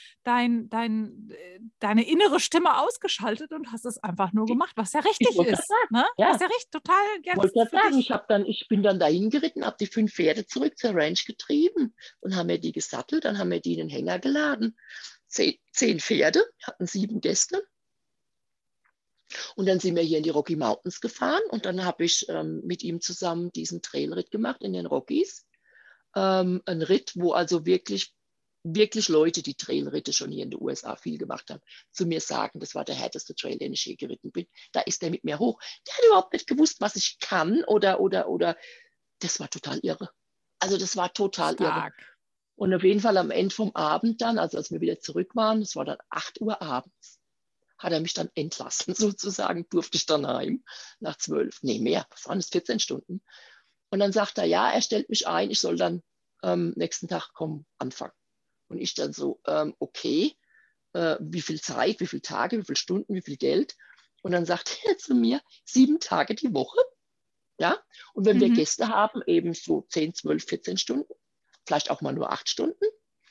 deine innere Stimme ausgeschaltet und hast es einfach nur ich, gemacht, was ja ich richtig wollte gerade ist, sagen, ne? Was ja, ja richtig total wollte jetzt gerade für sagen, dich. ich bin dann dahin geritten, habe die 5 Pferde zurück zur Ranch getrieben und haben wir die gesattelt, dann haben wir die in den Hänger geladen. 10 Pferde, hatten 7 Gäste. Und dann sind wir hier in die Rocky Mountains gefahren und dann habe ich mit ihm zusammen diesen Trailritt gemacht in den Rockies. Ein Ritt, wo also wirklich Leute, die Trailritte schon hier in den USA viel gemacht haben, zu mir sagen, das war der härteste Trail, den ich je geritten bin. Da ist er mit mir hoch. Der hat überhaupt nicht gewusst, was ich kann oder. Das war total irre. Also das war total irre. Stark. Und auf jeden Fall am Ende vom Abend dann, also als wir wieder zurück waren, das war dann 8 Uhr abends, hat er mich dann entlassen, sozusagen, durfte ich dann heim nach 12, nee, mehr, was waren das, 14 Stunden. Und dann sagt er, ja, er stellt mich ein, ich soll dann nächsten Tag kommen, anfangen. Und ich dann so, okay, wie viel Zeit, wie viele Tage, wie viele Stunden, wie viel Geld? Und dann sagt er zu mir, 7 Tage die Woche, ja, und wenn wir Mhm. Gäste haben, eben so 10, 12, 14 Stunden, vielleicht auch mal nur 8 Stunden,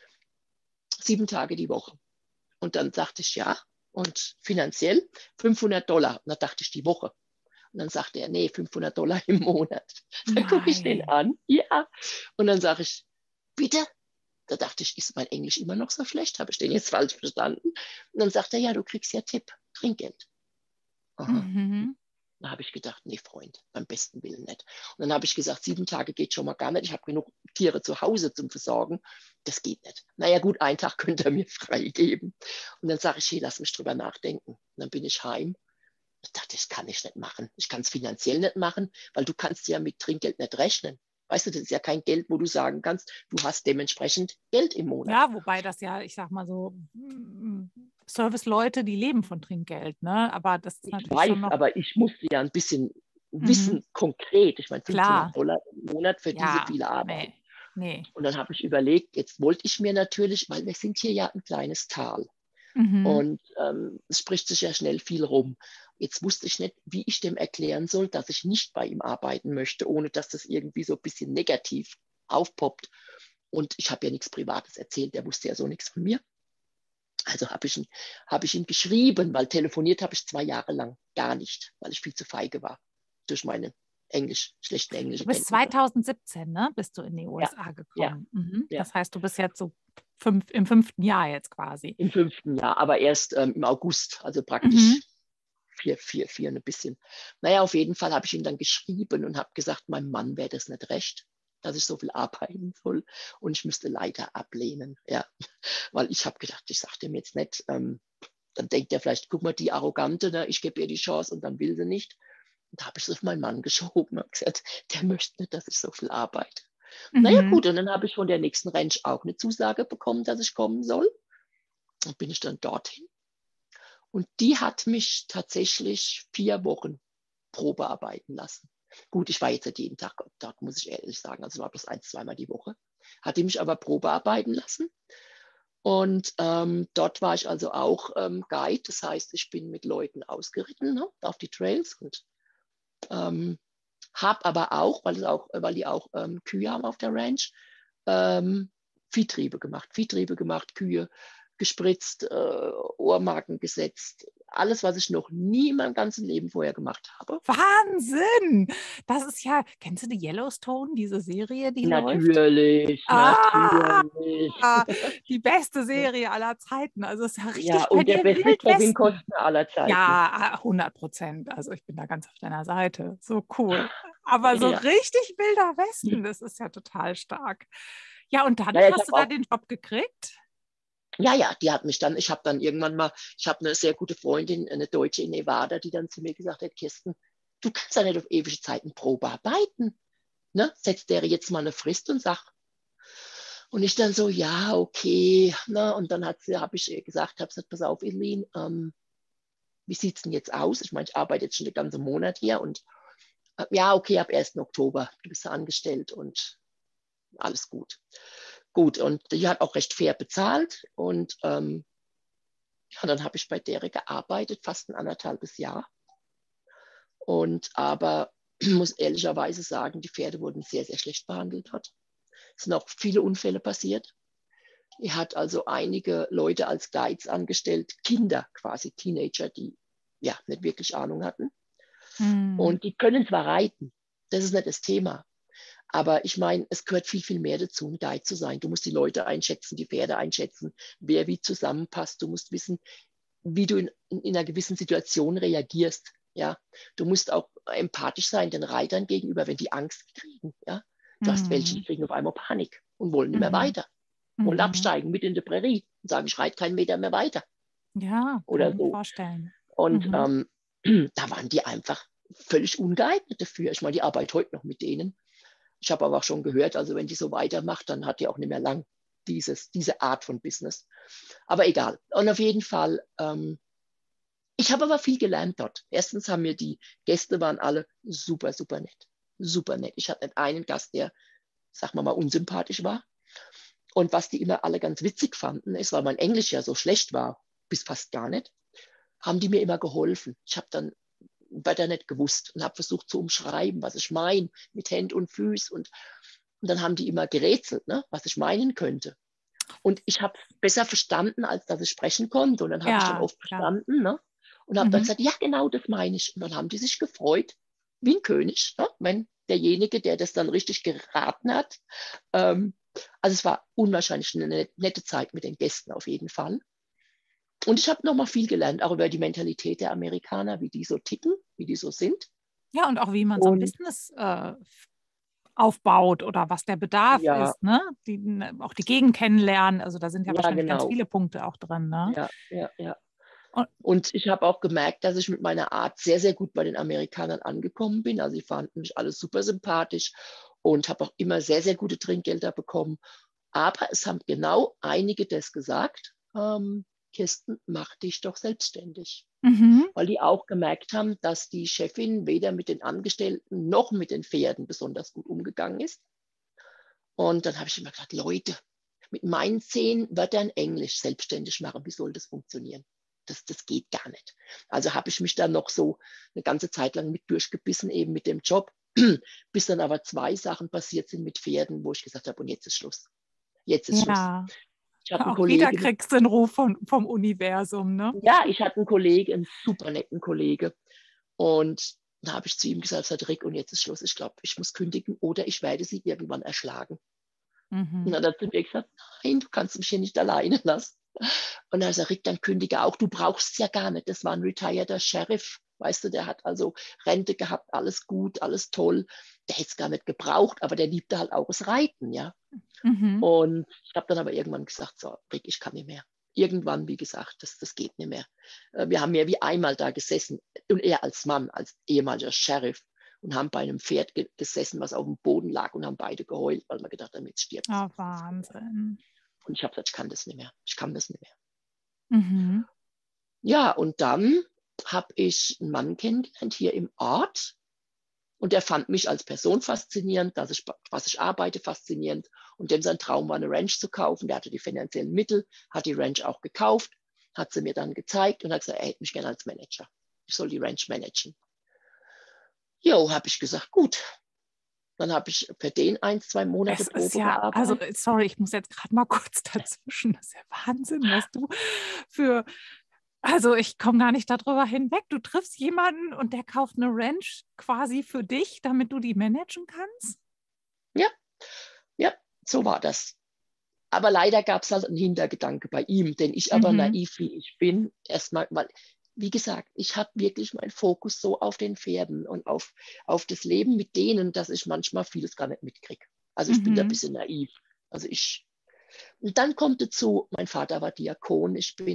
7 Tage die Woche. Und dann sagte ich, ja, und finanziell $500. Und dann dachte ich, die Woche. Und dann sagte er, nee, $500 im Monat. Dann gucke ich den Nein. an, ja. Und dann sage ich, bitte? Da dachte ich, ist mein Englisch immer noch so schlecht? Habe ich den jetzt falsch verstanden? Und dann sagt er, ja, du kriegst ja Tipp, Trinkgeld. Aha. Mhm. Da habe ich gedacht, nee, Freund, beim besten Willen nicht. Und dann habe ich gesagt, 7 Tage geht schon mal gar nicht. Ich habe genug Tiere zu Hause zum Versorgen. Das geht nicht. Naja, gut, einen Tag könnt ihr mir freigeben. Und dann sage ich, hey, lass mich drüber nachdenken. Und dann bin ich heim. Ich dachte, das kann ich nicht machen. Ich kann es finanziell nicht machen, weil du kannst ja mit Trinkgeld nicht rechnen. Weißt du, das ist ja kein Geld, wo du sagen kannst, du hast dementsprechend Geld im Monat. Ja, wobei das ja, ich sag mal so, Service-Leute, die leben von Trinkgeld, ne? Aber das ist Ich natürlich weiß, schon noch, aber ich musste ja ein bisschen mhm, wissen, konkret. Ich meine, klar, $500 im Monat für diese ja, viele Arbeit. nee, nee. Und dann habe ich überlegt, jetzt wollte ich mir natürlich, weil wir sind hier ja ein kleines Tal Mhm. und es spricht sich ja schnell viel rum. Jetzt wusste ich nicht, wie ich dem erklären soll, dass ich nicht bei ihm arbeiten möchte, ohne dass das irgendwie so ein bisschen negativ aufpoppt. Und ich habe ja nichts Privates erzählt, der wusste ja so nichts von mir. Also habe ich ihm geschrieben, weil telefoniert habe ich 2 Jahre lang gar nicht, weil ich viel zu feige war durch meine schlechten Du bist Englischkenntnisse. 2017, ne? Bist du in die Ja, USA ja, gekommen. Mhm. ja. Das heißt, du bist jetzt so im 5. Jahr jetzt quasi. Im 5. Jahr, aber erst im August, also Mhm. praktisch vier und ein bisschen. Naja, auf jeden Fall habe ich ihm dann geschrieben und habe gesagt, meinem Mann wäre das nicht recht, dass ich so viel arbeiten soll und ich müsste leider ablehnen, ja, weil ich habe gedacht, ich sage dem jetzt nicht, dann denkt er vielleicht, guck mal, die Arrogante, ne, ich gebe ihr die Chance und dann will sie nicht. Und da habe ich es auf meinen Mann geschoben und gesagt, der möchte nicht, dass ich so viel arbeite. Naja Mhm. gut, und dann habe ich von der nächsten Ranch auch eine Zusage bekommen, dass ich kommen soll. Und bin ich dann dorthin. Und die hat mich tatsächlich 4 Wochen Probe arbeiten lassen. Gut, ich war jetzt nicht jeden Tag dort, muss ich ehrlich sagen. Also war bloß 1, 2 Mal die Woche. Hat die mich aber Probe arbeiten lassen. Und dort war ich also auch Guide. Das heißt, ich bin mit Leuten ausgeritten, ne, auf die Trails und habe aber auch, weil die auch Kühe haben auf der Ranch, ähm, Viehtriebe gemacht, Kühe gespritzt, Ohrmarken gesetzt. Alles, was ich noch nie in meinem ganzen Leben vorher gemacht habe. Wahnsinn! Das ist ja, kennst du die Yellowstone, diese Serie, die läuft? Natürlich, Ah, natürlich. die beste Serie aller Zeiten. Also es ist ja Ja, richtig bei und der dir beste Wild Kevin Westen. Costner aller Zeiten. Ja, 100%. Also ich bin da ganz auf deiner Seite. So cool. Aber so Ja. richtig Wilder Westen, das ist ja total stark. Ja, und dann Ja, ich hast habe du da auch den Job gekriegt? Ja, die hat mich dann, ich habe dann irgendwann mal, ich habe eine sehr gute Freundin, eine Deutsche in Nevada, die dann zu mir gesagt hat, Kirsten, du kannst ja nicht auf ewige Zeiten Probe arbeiten. Ne? Setzt der jetzt mal eine Frist und sag. Und ich dann so, ja, okay. Ne? Und dann habe ich ihr gesagt, habe gesagt, pass auf, Eileen, wie sieht's denn jetzt aus? Ich meine, ich arbeite jetzt schon den ganzen Monat hier und ja, okay, ab 1. Oktober, du bist ja angestellt und alles gut. Gut, und die hat auch recht fair bezahlt und ja, dann habe ich bei der gearbeitet, fast ein anderthalbes Jahr. Und aber ich muss ehrlicherweise sagen, die Pferde wurden sehr, sehr schlecht behandelt dort. Es sind auch viele Unfälle passiert. Er hat also einige Leute als Guides angestellt, Kinder quasi, Teenager, die ja nicht wirklich Ahnung hatten. Hm. Und die können zwar reiten, das ist nicht das Thema. Aber ich meine, es gehört viel, viel mehr dazu, ein Guide zu sein. Du musst die Leute einschätzen, die Pferde einschätzen, wer wie zusammenpasst. Du musst wissen, wie du in einer gewissen Situation reagierst. Ja, du musst auch empathisch sein den Reitern gegenüber, wenn die Angst kriegen. Ja, du hast welche, die Mhm. kriegen auf einmal Panik und wollen nicht mehr Mhm. weiter, wollen Mhm. absteigen mit in der Prärie und sagen, ich reite keinen Meter mehr weiter Ja, kann oder ich mir so. vorstellen. Und Mhm. da waren die einfach völlig ungeeignet dafür. Ich meine, die arbeite heute noch mit denen. Ich habe aber auch schon gehört, also wenn die so weitermacht, dann hat die auch nicht mehr lang diese Art von Business. Aber egal. Und auf jeden Fall, ich habe aber viel gelernt dort. Erstens haben mir die Gäste waren alle super, super nett. Super nett. Ich hatte nicht einen Gast, der, sagen wir mal, unsympathisch war. Und was die immer alle ganz witzig fanden, ist, weil mein Englisch ja so schlecht war, bis fast gar nicht, haben die mir immer geholfen. Ich habe dann weiter nicht gewusst und habe versucht zu umschreiben, was ich meine, mit Händen und Füßen. Und dann haben die immer gerätselt, ne, was ich meinen könnte. Und ich habe es besser verstanden, als dass ich sprechen konnte. Und dann habe ich dann Ja, oft klar. verstanden, ne? Und habe dann Mhm. gesagt, ja, genau das meine ich. Und dann haben die sich gefreut, wie ein König, ne? Wenn derjenige, der das dann richtig geraten hat. Ähm, also es war unwahrscheinlich eine nette Zeit mit den Gästen auf jeden Fall. Und ich habe nochmal viel gelernt, auch über die Mentalität der Amerikaner, wie die so ticken, wie die so sind. Ja, und auch wie man so ein Und Business aufbaut oder was der Bedarf ja, ist, ne? Auch die Gegend kennenlernen. Also da sind ja ja, wahrscheinlich ganz genau. viele Punkte auch drin, ne? Ja, ja, ja. Und, Und ich habe auch gemerkt, dass ich mit meiner Art sehr, sehr gut bei den Amerikanern angekommen bin. Also sie fanden mich alles super sympathisch und habe auch immer sehr, sehr gute Trinkgelder bekommen. Aber es haben genau einige das gesagt, Kirsten, mach dich doch selbstständig. mhm. Weil die auch gemerkt haben, dass die Chefin weder mit den Angestellten noch mit den Pferden besonders gut umgegangen ist. Und dann habe ich immer gesagt, Leute, mit meinen 10 Wörtern Englisch selbstständig machen, wie soll das funktionieren? Das geht gar nicht. Also habe ich mich dann noch so eine ganze Zeit lang mit durchgebissen, eben mit dem Job, bis dann aber 2 Sachen passiert sind mit Pferden, wo ich gesagt habe, und jetzt ist Schluss. Jetzt ist Schluss. Ja, Ich hatte einen auch wieder Kollegen, kriegst du den Ruf vom Universum, ne? ja, ich hatte einen Kollegen, einen super netten Kollege. Und da habe ich zu ihm gesagt, Rick, und jetzt ist Schluss. Ich glaube, ich muss kündigen oder ich werde sie irgendwann erschlagen. Und Mhm. dann hat er zu mir gesagt, nein, du kannst mich hier nicht alleine lassen. Und dann hat er gesagt, Rick, dann kündige auch, du brauchst es ja gar nicht. Das war ein retireder Sheriff, weißt du, der hat also Rente gehabt, alles gut, alles toll. Der hätte es gar nicht gebraucht, aber der liebte halt auch das Reiten, ja. Mhm. Und ich habe dann aber irgendwann gesagt, so, Rick, ich kann nicht mehr. Irgendwann, wie gesagt, das geht nicht mehr. Wir haben mehr wie einmal da gesessen und er als Mann, als ehemaliger Sheriff und haben bei einem Pferd gesessen, was auf dem Boden lag und haben beide geheult, weil wir gedacht haben, jetzt stirbt es. Oh, Wahnsinn. Und ich habe gesagt, ich kann das nicht mehr. Ich kann das nicht mehr. Mhm. Ja, und dann habe ich einen Mann kennengelernt hier im Ort. Und der fand mich als Person faszinierend, was ich arbeite, faszinierend. Und dem sein Traum war, eine Ranch zu kaufen. Der hatte die finanziellen Mittel, hat die Ranch auch gekauft, hat sie mir dann gezeigt und hat gesagt, er hätte mich gerne als Manager. Ich soll die Ranch managen. Jo, habe ich gesagt, gut. Dann habe ich für den 1-2 Monate Es ist Probe ja, also gearbeitet. sorry, ich muss jetzt gerade mal kurz dazwischen. Das ist ja Wahnsinn, was du für, also ich komme gar nicht darüber hinweg. Du triffst jemanden und der kauft eine Ranch quasi für dich, damit du die managen kannst? Ja, ja, so war das. Aber leider gab es halt einen Hintergedanke bei ihm, denn ich aber Mhm. naiv wie ich bin, erstmal, weil, wie gesagt, ich habe wirklich meinen Fokus so auf den Pferden und auf das Leben mit denen, dass ich manchmal vieles gar nicht mitkriege. Also ich bin da ein Mhm. bisschen naiv. Und dann kommt dazu, mein Vater war Diakon,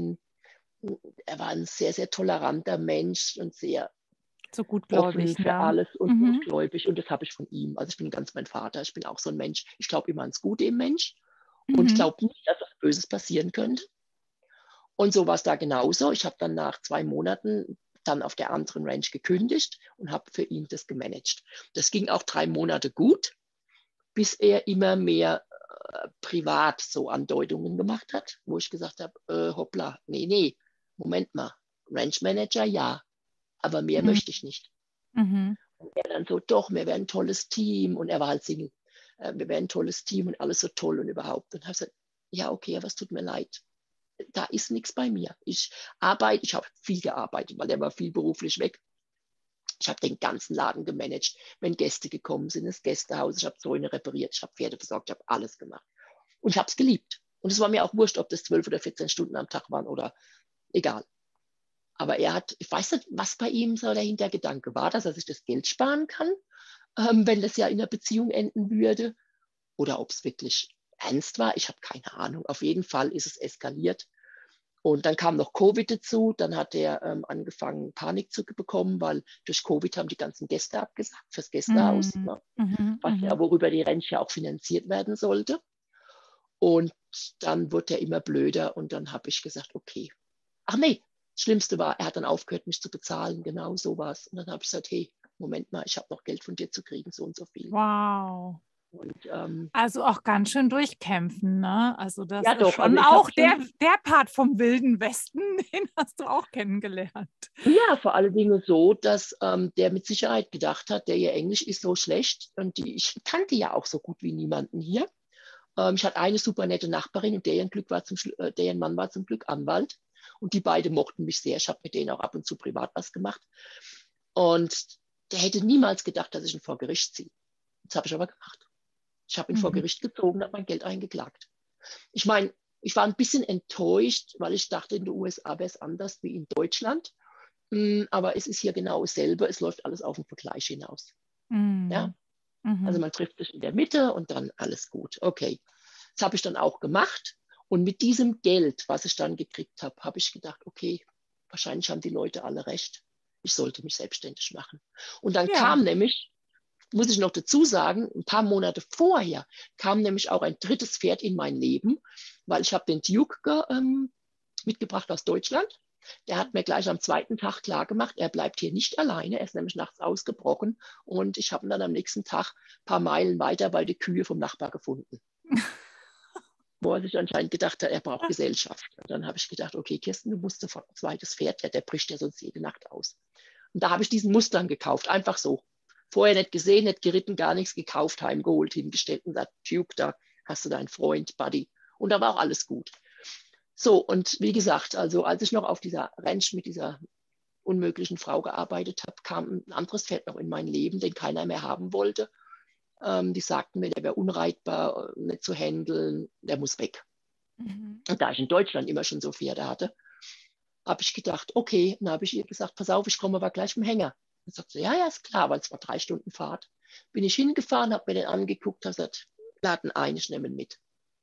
er war ein sehr, sehr toleranter Mensch und sehr So offen gutgläubig, für ne? alles und Mhm. gutgläubig und das habe ich von ihm. Also ich bin ganz mein Vater, ich bin auch so ein Mensch. Ich glaube immer ans Gute im Mensch und ich Mhm. glaube nicht, dass was Böses passieren könnte. Und so war es da genauso. Ich habe dann nach 2 Monaten dann auf der anderen Ranch gekündigt und habe für ihn das gemanagt. Das ging auch 3 Monate gut, bis er immer mehr privat so Andeutungen gemacht hat, wo ich gesagt habe, hoppla, nee, Moment mal, Ranch Manager, ja, aber mehr Mhm. möchte ich nicht. Mhm. Und er dann so, doch, wir wären ein tolles Team und er war halt Single. Wir wären ein tolles Team und alles so toll und überhaupt. Und habe gesagt, ja, okay, aber es tut mir leid, da ist nichts bei mir. Ich habe viel gearbeitet, weil er war viel beruflich weg. Ich habe den ganzen Laden gemanagt, wenn Gäste gekommen sind, das Gästehaus, ich habe Zäune repariert, ich habe Pferde versorgt, ich habe alles gemacht. Und ich habe es geliebt. Und es war mir auch wurscht, ob das 12 oder 14 Stunden am Tag waren oder egal. Aber ich weiß nicht, was bei ihm so der Hintergedanke war, dass er sich das Geld sparen kann, wenn das ja in einer Beziehung enden würde. Oder ob es wirklich ernst war. Ich habe keine Ahnung. Auf jeden Fall ist es eskaliert. Und dann kam noch Covid dazu. Dann hat er angefangen, Panik zu bekommen, weil durch Covid haben die ganzen Gäste abgesagt fürs Gästehaus, Mhm. ne? Mhm. Was ja, Mhm. worüber die Ranch ja auch finanziert werden sollte. Und dann wurde er immer blöder und dann habe ich gesagt, okay. Ach nee, das Schlimmste war, er hat dann aufgehört, mich zu bezahlen. Genau so war es. Und dann habe ich gesagt, hey, Moment mal, ich habe noch Geld von dir zu kriegen, so und so viel. Wow. Und Also auch ganz schön durchkämpfen, ne? Also das ja ist doch, also schon ich habe auch schon, der Part vom Wilden Westen, den hast du auch kennengelernt. ja, vor allen Dingen so, dass der mit Sicherheit gedacht hat, der ihr Englisch ist so schlecht und ich kannte ja auch so gut wie niemanden hier. Ich hatte eine super nette Nachbarin und deren Mann war zum Glück Anwalt und die beiden mochten mich sehr. Ich habe mit denen auch ab und zu privat was gemacht und der hätte niemals gedacht, dass ich ihn vor Gericht ziehe. Das habe ich aber gemacht. Ich habe ihn vor Mhm. Gericht gezogen, habe mein Geld eingeklagt. Ich meine, ich war ein bisschen enttäuscht, weil ich dachte, in den USA wäre es anders wie in Deutschland. Aber es ist hier genau dasselbe. Es läuft alles auf den Vergleich hinaus. Ja? Mhm. Also Mhm. man trifft sich in der Mitte und dann alles gut. Okay. Das habe ich dann auch gemacht. Und mit diesem Geld, was ich dann gekriegt habe, habe ich gedacht, okay, wahrscheinlich haben die Leute alle recht. Ich sollte mich selbstständig machen. Und dann Ja. kam nämlich, muss ich noch dazu sagen, ein paar Monate vorher kam nämlich auch ein drittes Pferd in mein Leben, weil ich habe den Duke mitgebracht aus Deutschland. Der hat mir gleich am zweiten Tag klargemacht, er bleibt hier nicht alleine. Er ist nämlich nachts ausgebrochen und ich habe ihn dann am nächsten Tag ein paar Meilen weiter bei den Kühe vom Nachbar gefunden, wo er sich anscheinend gedacht hat, er braucht Gesellschaft. Und dann habe ich gedacht, okay, Kirsten, du musst sofort ein zweites Pferd, der bricht ja sonst jede Nacht aus. Und da habe ich diesen Mustang gekauft, einfach so. Vorher nicht gesehen, nicht geritten, gar nichts gekauft, heimgeholt, hingestellt und gesagt, Duke, da hast du deinen Freund, Buddy. Und da war auch alles gut. So, und wie gesagt, also als ich noch auf dieser Ranch mit dieser unmöglichen Frau gearbeitet habe, kam ein anderes Pferd noch in mein Leben, den keiner mehr haben wollte. Die sagten mir, der wäre unreitbar, nicht zu handeln, der muss weg. Mhm. Und da ich in Deutschland immer schon so Pferde hatte, habe ich gedacht, okay, dann habe ich ihr gesagt, pass auf, ich komme aber gleich vom Hänger. Dann sagt sie, ja, ja, ist klar, weil es war 3 Stunden Fahrt. Bin ich hingefahren, habe mir den angeguckt, habe gesagt, laden ein, ich nehme ihn mit.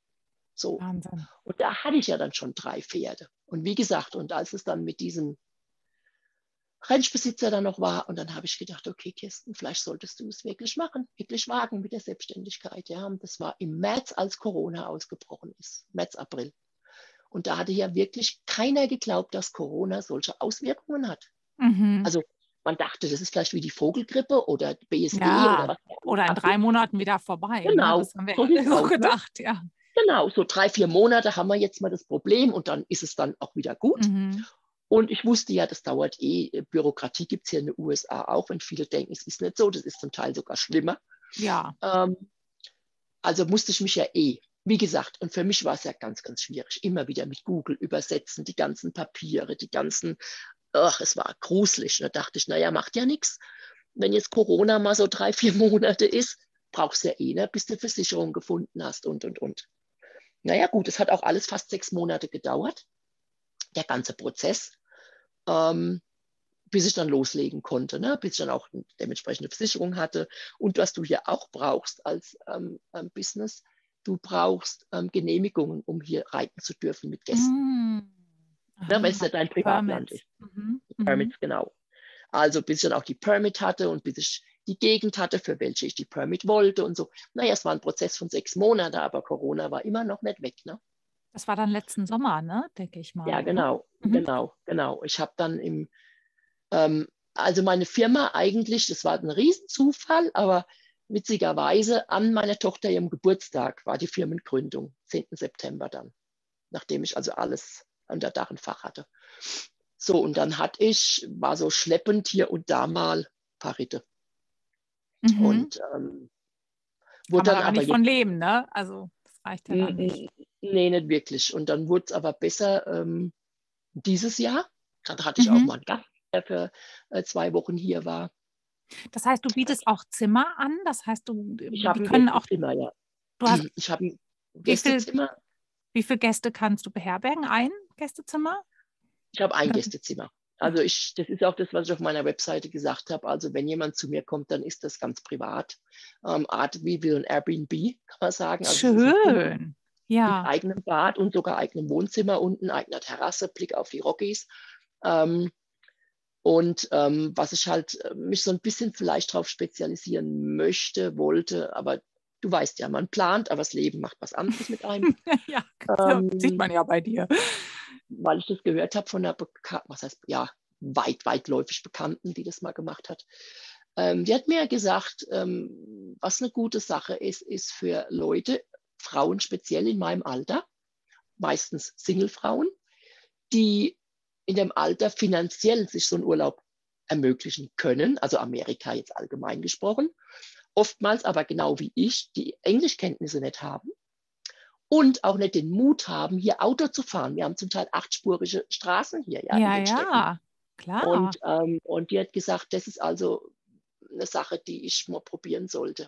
So. Wahnsinn. Und da hatte ich ja dann schon 3 Pferde. Und wie gesagt, und als es dann mit diesem Ranchbesitzer dann noch war. Und dann habe ich gedacht, okay, Kirsten, vielleicht solltest du es wirklich machen, wirklich wagen mit der Selbstständigkeit. Ja, und das war im März, als Corona ausgebrochen ist, März, April. Und da hatte ja wirklich keiner geglaubt, dass Corona solche Auswirkungen hat. Mhm. Also man dachte, das ist vielleicht wie die Vogelgrippe oder BSE oder Ja, was wir alles oder in 3 hatten. Monaten wieder vorbei. Ne? Genau, Das haben wir so alle sieht's so aus. Ne? gedacht, ja. Genau, so 3, 4 Monate haben wir jetzt mal das Problem und dann ist es dann auch wieder gut. Mhm. Und ich wusste ja, das dauert eh. Bürokratie gibt es hier in den USA auch, wenn viele denken, es ist nicht so, das ist zum Teil sogar schlimmer. Ja. Ähm, also musste ich mich ja eh, wie gesagt, und für mich war es ja ganz, ganz schwierig, immer wieder mit Google übersetzen, die ganzen Papiere, die ganzen, ach, es war gruselig. Da dachte ich, naja, macht ja nichts. Wenn jetzt Corona mal so 3, 4 Monate ist, brauchst du ja eh, ne, bis du Versicherung gefunden hast und. Naja, gut, es hat auch alles fast 6 Monate gedauert, der ganze Prozess, ähm, bis ich dann loslegen konnte, ne? Bis ich dann auch eine dementsprechende Versicherung hatte. Und was du hier auch brauchst als Business, du brauchst Genehmigungen, um hier reiten zu dürfen mit Gästen, Mhm. ne? Wenn es Ah, nicht dein Privatland Permits. ist. Mhm. Die Mhm. Permits, genau. Also bis ich dann auch die Permit hatte und bis ich die Gegend hatte, für welche ich die Permit wollte und so. Naja, es war ein Prozess von 6 Monaten, aber Corona war immer noch nicht weg, ne? Das war dann letzten Sommer, ne? Denke ich Ja, mal, oder? genau, Mhm. genau, genau. Ich habe dann also meine Firma eigentlich, das war ein Riesenzufall, aber witzigerweise an meiner Tochter ihrem Geburtstag war die Firmengründung, 10. September dann, nachdem ich also alles unter Dach und Fach hatte. So, und dann war so schleppend hier und da mal ein paar Ritte. Mhm. Und Kann wurde man dann aber aber nicht von jetzt, leben, ne? Also, das reicht ja dann nicht. nee, nicht wirklich. Und dann wurde es aber besser dieses Jahr. Dann hatte ich auch Mhm. mal einen Gast, der für 2 Wochen hier war. Das heißt, du bietest auch Zimmer an. Das heißt, Ich die habe ein können auch, Gästezimmer, ja. du hast, Ich habe ein wie viel, Gästezimmer. wie viele Gäste kannst du beherbergen? Ein Gästezimmer? Ich habe ein Oder Gästezimmer. ach, Also das ist auch das, was ich auf meiner Webseite gesagt habe. Also wenn jemand zu mir kommt, dann ist das ganz privat. Art wie ein Airbnb, kann man sagen. Also es ist ein Pool schön. mit Ja. eigenem Bad und sogar eigenem Wohnzimmer unten, eigener Terrasse, Blick auf die Rockies. Ähm, und was ich halt mich so ein bisschen vielleicht darauf spezialisieren möchte, wollte, aber du weißt ja, man plant, aber das Leben macht was anderes mit einem. Ja, sieht Ähm, man ja bei dir. weil ich das gehört habe von einer Bekannten, was heißt, ja, weitläufig Bekannten, die das mal gemacht hat. Die hat mir gesagt, was eine gute Sache ist für Leute, Frauen speziell in meinem Alter, meistens Singlefrauen, die in dem Alter finanziell sich so einen Urlaub ermöglichen können, also Amerika jetzt allgemein gesprochen, oftmals aber genau wie ich, die Englischkenntnisse nicht haben und auch nicht den Mut haben, hier Auto zu fahren. Wir haben zum Teil 8-spurige Straßen hier, ja, in Ja, den Städten. ja, klar. Und die hat gesagt, das ist also eine Sache, die ich mal probieren sollte.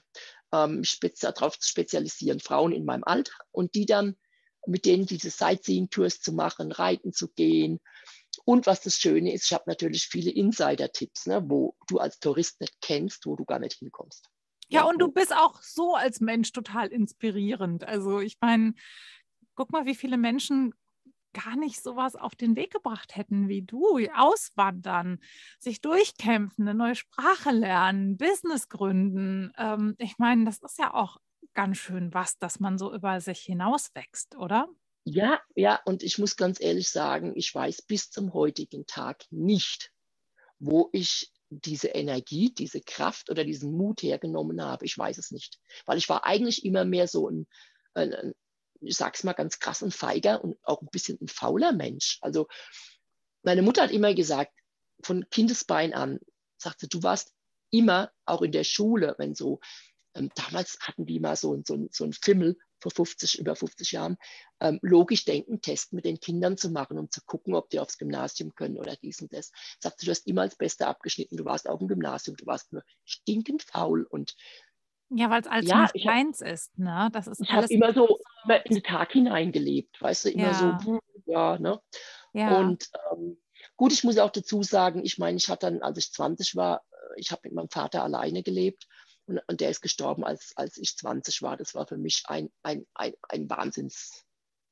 Darauf zu spezialisieren, Frauen in meinem Alter und die dann mit denen diese Sightseeing-Tours zu machen, reiten zu gehen. Und was das Schöne ist, ich habe natürlich viele Insider-Tipps, ne, wo du als Tourist nicht kennst, wo du gar nicht hinkommst. Ja, Ja, und du bist auch so als Mensch total inspirierend. Also ich meine, guck mal, wie viele Menschen gar nicht sowas auf den Weg gebracht hätten wie du. Auswandern, sich durchkämpfen, eine neue Sprache lernen, Business gründen. Ich meine, das ist ja auch ganz schön was, dass man so über sich hinauswächst, oder? ja, ja, und ich muss ganz ehrlich sagen, ich weiß bis zum heutigen Tag nicht, wo ich diese Energie, diese Kraft oder diesen Mut hergenommen habe. Ich weiß es nicht, weil ich war eigentlich immer mehr so ein ich sag's mal ganz krass, ein feiger und auch ein bisschen ein fauler Mensch. Also meine Mutter hat immer gesagt, von Kindesbein an, sagte, du warst immer auch in der Schule, wenn so, damals hatten die mal so ein Fimmel vor über 50 Jahren, logisch denken, Test mit den Kindern zu machen, um zu gucken, ob die aufs Gymnasium können oder dies und das. Sagte, du hast immer als Beste abgeschnitten, du warst auf dem Gymnasium, du warst nur stinkend faul. Und Ja, weil es alles ja, nicht deins ist, ne? Das ist ich habe alles immer so so, in den Tag hineingelebt, weißt du, immer so, ja, ja, ne? ja. Und gut, ich muss auch dazu sagen, ich meine, ich hatte dann, als ich 20 war, ich habe mit meinem Vater alleine gelebt und der ist gestorben, als ich 20 war. Das war für mich ein Wahnsinns,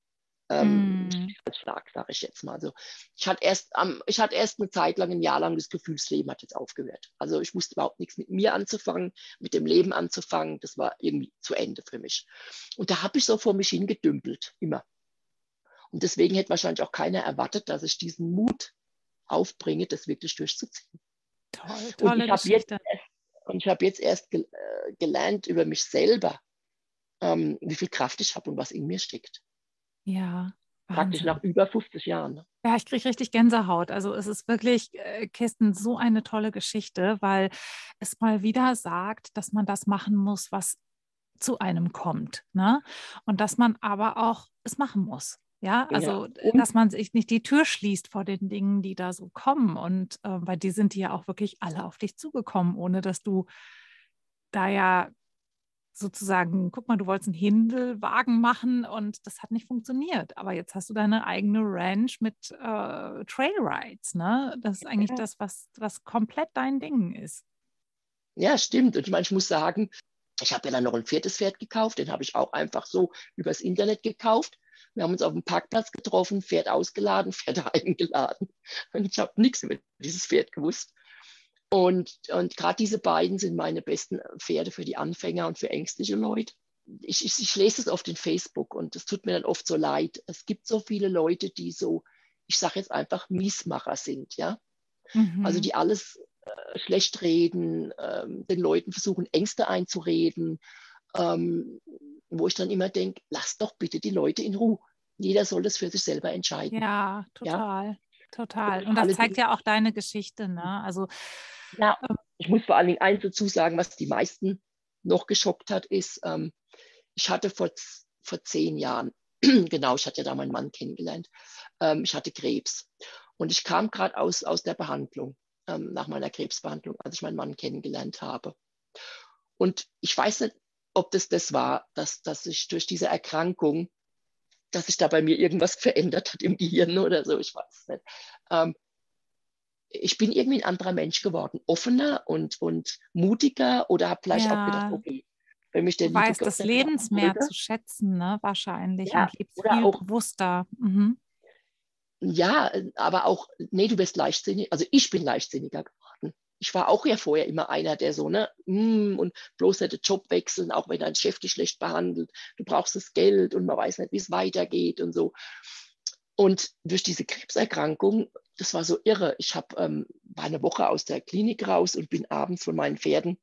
Schicksalsschlag, sage ich jetzt mal. Also ich hatte erst eine Zeit lang, ein Jahr lang das Gefühl, das Leben hat jetzt aufgehört. Also ich wusste überhaupt nichts mit mir anzufangen, mit dem Leben anzufangen. Das war irgendwie zu Ende für mich. Und da habe ich so vor mich hingedümpelt, immer. Und deswegen hätte wahrscheinlich auch keiner erwartet, dass ich diesen Mut aufbringe, das wirklich durchzuziehen. Toll, Und tolle Geschichte. ich habe jetzt erst gelernt über mich selber, wie viel Kraft ich habe und was in mir steckt. Ja, Praktisch Wahnsinn. nach über 50 Jahren. Ja, ich kriege richtig Gänsehaut. Also es ist wirklich, Kirsten, so eine tolle Geschichte, weil es mal wieder sagt, dass man das machen muss, was zu einem kommt, ne? Und dass man aber auch es machen muss. Ja, Ja. also Und dass man sich nicht die Tür schließt vor den Dingen, die da so kommen. Und bei dir sind die ja auch wirklich alle auf dich zugekommen, ohne dass du da ja sozusagen, guck mal, du wolltest einen Händelwagen machen und das hat nicht funktioniert. Aber jetzt hast du deine eigene Ranch mit Trailrides, ne? Das ist eigentlich ja, das, was komplett dein Ding ist. ja, stimmt. Und ich meine, ich muss sagen, ich habe ja dann noch ein viertes Pferd gekauft. Den habe ich auch einfach so übers Internet gekauft. Wir haben uns auf dem Parkplatz getroffen, Pferd ausgeladen, Pferd eingeladen. Und ich habe nichts über dieses Pferd gewusst. Und gerade diese beiden sind meine besten Pferde für die Anfänger und für ängstliche Leute. Ich lese es oft in Facebook und es tut mir dann oft so leid. Es gibt so viele Leute, die so, ich sage jetzt einfach, Miesmacher sind, ja. Also Mhm. die alles schlecht reden, den Leuten versuchen, Ängste einzureden, ähm, wo ich dann immer denke, lass doch bitte die Leute in Ruhe. Jeder soll das für sich selber entscheiden. Ja, Ja? total, total. Und Und vor das allen zeigt Dingen, ja auch deine Geschichte, ne? Also, ja, ähm, ich muss vor allen Dingen eins dazu sagen, was die meisten noch geschockt hat, ist, ich hatte vor 10 Jahren, genau, ich hatte ja da meinen Mann kennengelernt, ich hatte Krebs. Und ich kam gerade aus der Behandlung, nach meiner Krebsbehandlung, als ich meinen Mann kennengelernt habe. Und ich weiß nicht, ob das war, dass ich durch diese Erkrankung, dass sich da bei mir irgendwas verändert hat im Gehirn oder so, ich weiß es nicht. Ähm, ich bin irgendwie ein anderer Mensch geworden, offener und mutiger oder habe vielleicht auch gedacht, ja, okay, wenn mich der du liebe weißt Gott des nicht haben Lebens mehr wollte, zu schätzen, ne? Wahrscheinlich ja, und lebst oder viel auch, bewusster. Mhm. ja, aber auch, nee, du wirst leichtsinnig, also ich bin leichtsinniger geworden. Ich war auch ja vorher immer einer, der so, ne, und bloß nicht den Job wechseln, auch wenn dein Chef dich schlecht behandelt. Du brauchst das Geld und man weiß nicht, wie es weitergeht und so. Und durch diese Krebserkrankung, das war so irre. War eine Woche aus der Klinik raus und bin abends von meinen Pferden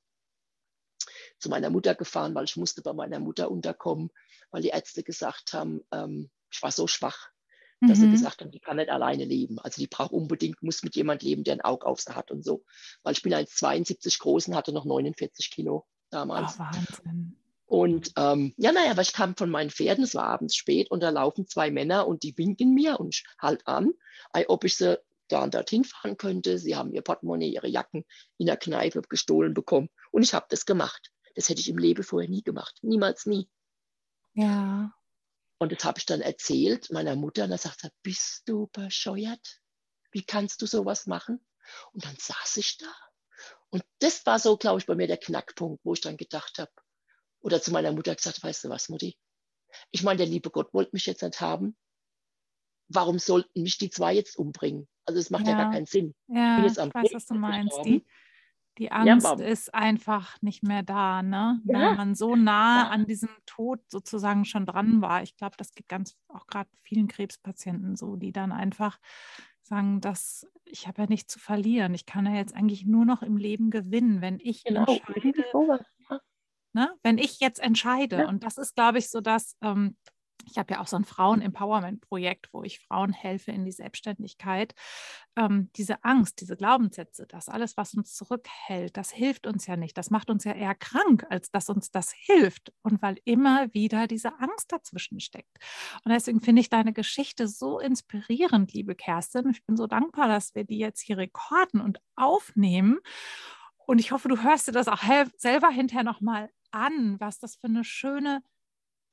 zu meiner Mutter gefahren, weil ich musste bei meiner Mutter unterkommen, weil die Ärzte gesagt haben, ich war so schwach, dass sie Mhm. gesagt haben, die kann nicht alleine leben. Also die braucht unbedingt, muss mit jemand leben, der ein Auge auf sie hat und so. Weil ich bin 1,72 groß und hatte noch 49 Kilo Oh, damals. Wahnsinn. Und ja, naja, aber ich kam von meinen Pferden, es war abends spät und da laufen zwei Männer und die winken mir und ich halt an, ob ich sie da und dorthin fahren könnte. Sie haben ihr Portemonnaie, ihre Jacken in der Kneipe gestohlen bekommen. Und ich habe das gemacht. Das hätte ich im Leben vorher nie gemacht. Niemals, nie. Ja, Und das habe ich dann erzählt meiner Mutter und da sagt sie, bist du bescheuert? Wie kannst du sowas machen? Und dann saß ich da. Und das war so, glaube ich, bei mir der Knackpunkt, wo ich dann gedacht habe, oder zu meiner Mutter gesagt, weißt du was, Mutti? Ich meine, der liebe Gott wollte mich jetzt nicht haben. Warum sollten mich die zwei jetzt umbringen? Also es macht ja gar ja, keinen Sinn. Ich bin ja, jetzt am ich weiß, was Krebs du nicht meinst. gestorben. Die Ja, Angst ist einfach nicht mehr da, ne? Weil ja, man so nah ja, an diesem Tod sozusagen schon dran war. Ich glaube, das geht ganz auch gerade vielen Krebspatienten so, die dann einfach sagen, dass ich habe ja nichts zu verlieren. Ich kann ja jetzt eigentlich nur noch im Leben gewinnen, wenn ich genau. entscheide, Irgendwie sowas. Ja, ne? Wenn ich jetzt entscheide. ja, Und das ist, glaube ich, so, dass ich habe ja auch so ein Frauen-Empowerment-Projekt, wo ich Frauen helfe in die Selbstständigkeit. Diese Angst, diese Glaubenssätze, das alles, was uns zurückhält, das hilft uns ja nicht. Das macht uns ja eher krank, als dass uns das hilft. Und weil immer wieder diese Angst dazwischen steckt. Und deswegen finde ich deine Geschichte so inspirierend, liebe Kerstin. Ich bin so dankbar, dass wir die jetzt hier rekorden und aufnehmen. Und ich hoffe, du hörst dir das auch selber hinterher nochmal an, was das für eine schöne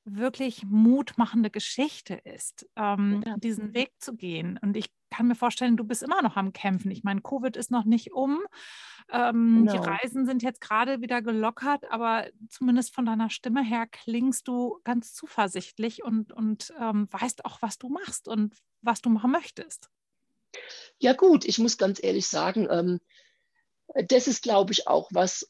wirklich mutmachende Geschichte ist, diesen Weg zu gehen. Und ich kann mir vorstellen, du bist immer noch am Kämpfen. Ich meine, Covid ist noch nicht um. Die Reisen sind jetzt gerade wieder gelockert, aber zumindest von deiner Stimme her klingst du ganz zuversichtlich und weißt auch, was du machst und was du machen möchtest. Ja gut, ich muss ganz ehrlich sagen, das ist, glaube ich, auch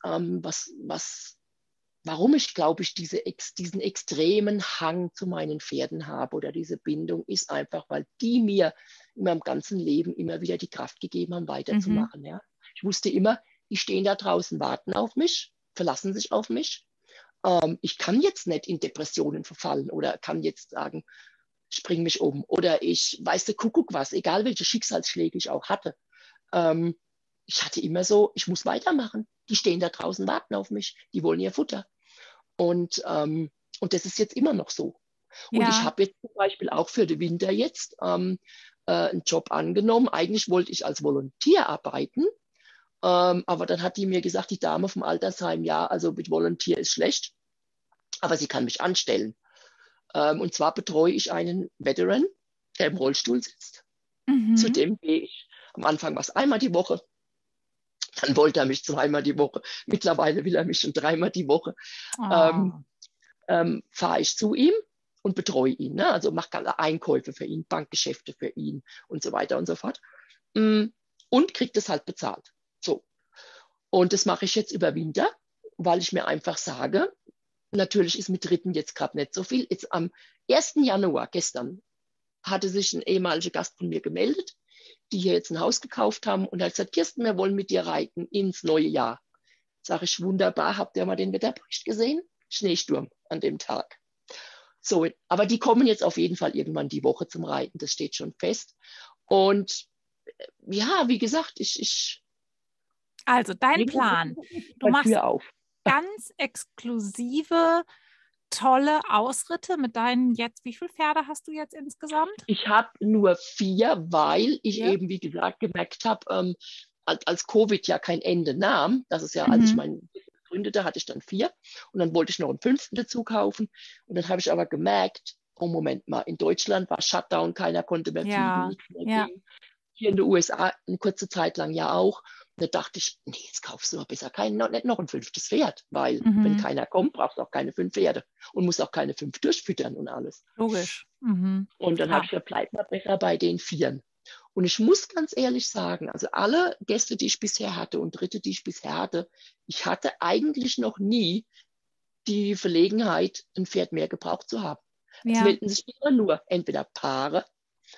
warum ich, glaube ich, diesen extremen Hang zu meinen Pferden habe oder diese Bindung, ist einfach, weil die mir in meinem ganzen Leben immer wieder die Kraft gegeben haben, weiterzumachen. Ja. Ich wusste immer, die stehen da draußen, warten auf mich, verlassen sich auf mich. Ich kann jetzt nicht in Depressionen verfallen oder kann jetzt sagen, spring mich um. Oder ich weiß der Kuckuck was, egal welche Schicksalsschläge ich auch hatte. Ich hatte immer so, ich muss weitermachen. Die stehen da draußen, warten auf mich, die wollen ihr Futter. Und das ist jetzt immer noch so. Und ich habe jetzt zum Beispiel auch für den Winter jetzt einen Job angenommen. Eigentlich wollte ich als Volontär arbeiten, aber dann hat die mir gesagt, die Dame vom Altersheim, ja, also mit Volontär ist schlecht, aber sie kann mich anstellen. Und zwar betreue ich einen Veteran, der im Rollstuhl sitzt. Zu dem gehe ich am Anfang was einmal die Woche. Dann wollte er mich zweimal die Woche. Mittlerweile will er mich schon dreimal die Woche. Fahre ich zu ihm und betreue ihn. Ne? Also mache ganze Einkäufe für ihn, Bankgeschäfte für ihn und so weiter und so fort. Und kriege das halt bezahlt. So. Und das mache ich jetzt über Winter, weil ich mir einfach sage, natürlich ist mit Ritten jetzt gerade nicht so viel. Jetzt am 1. Januar, gestern, hatte sich ein ehemaliger Gast von mir gemeldet, die hier jetzt ein Haus gekauft haben und hat gesagt, Kirsten, wir wollen mit dir reiten ins neue Jahr. Sage ich, wunderbar, habt ihr mal den Wetterbericht gesehen? Schneesturm an dem Tag. So, aber die kommen jetzt auf jeden Fall irgendwann die Woche zum Reiten, das steht schon fest. Und ja, wie gesagt, Also dein Plan, du machst ganz exklusive, tolle Ausritte mit deinen jetzt, wie viele Pferde hast du jetzt insgesamt? Ich habe nur 4, weil ich eben, wie gesagt, gemerkt habe, als Covid ja kein Ende nahm, das ist ja, als ich mein Business gründete, hatte ich dann 4 und dann wollte ich noch einen 5. dazu kaufen und dann habe ich aber gemerkt, oh Moment mal, in Deutschland war Shutdown, keiner konnte mehr fliegen, nichts mehr ging. Hier in den USA eine kurze Zeit lang ja auch. Und da dachte ich, nee, jetzt kaufst du mal besser nicht noch ein 5. Pferd, weil wenn keiner kommt, brauchst du auch keine 5 Pferde und musst auch keine 5 durchfüttern und alles. Logisch. Und dann habe ich gesagt, bleib mal besser bei den 4. Und ich muss ganz ehrlich sagen, also alle Gäste, die ich bisher hatte und Ritte, die ich bisher hatte, ich hatte eigentlich noch nie die Verlegenheit, ein Pferd mehr gebraucht zu haben. Es melden sich immer nur entweder Paare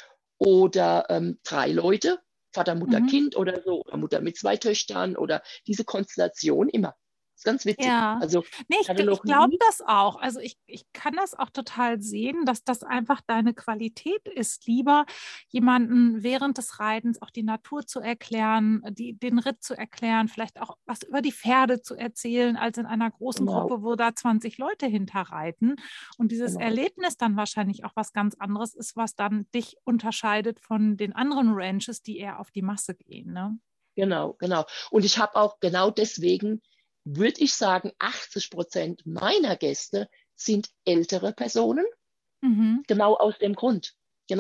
oder 3 Leute, Vater, Mutter, Kind oder so, oder Mutter mit 2 Töchtern oder diese Konstellation immer. Das ist ganz witzig. Ja, also, nee, ich glaube das auch. Also ich kann das auch total sehen, dass das einfach deine Qualität ist, lieber jemanden während des Reitens auch die Natur zu erklären, den Ritt zu erklären, vielleicht auch was über die Pferde zu erzählen, als in einer großen Gruppe, wo da 20 Leute hinterreiten. Und dieses Erlebnis dann wahrscheinlich auch was ganz anderes ist, was dann dich unterscheidet von den anderen Ranches, die eher auf die Masse gehen. Ne? Genau. Und ich habe auch genau deswegen, würde ich sagen, 80% meiner Gäste sind ältere Personen. Genau aus dem Grund,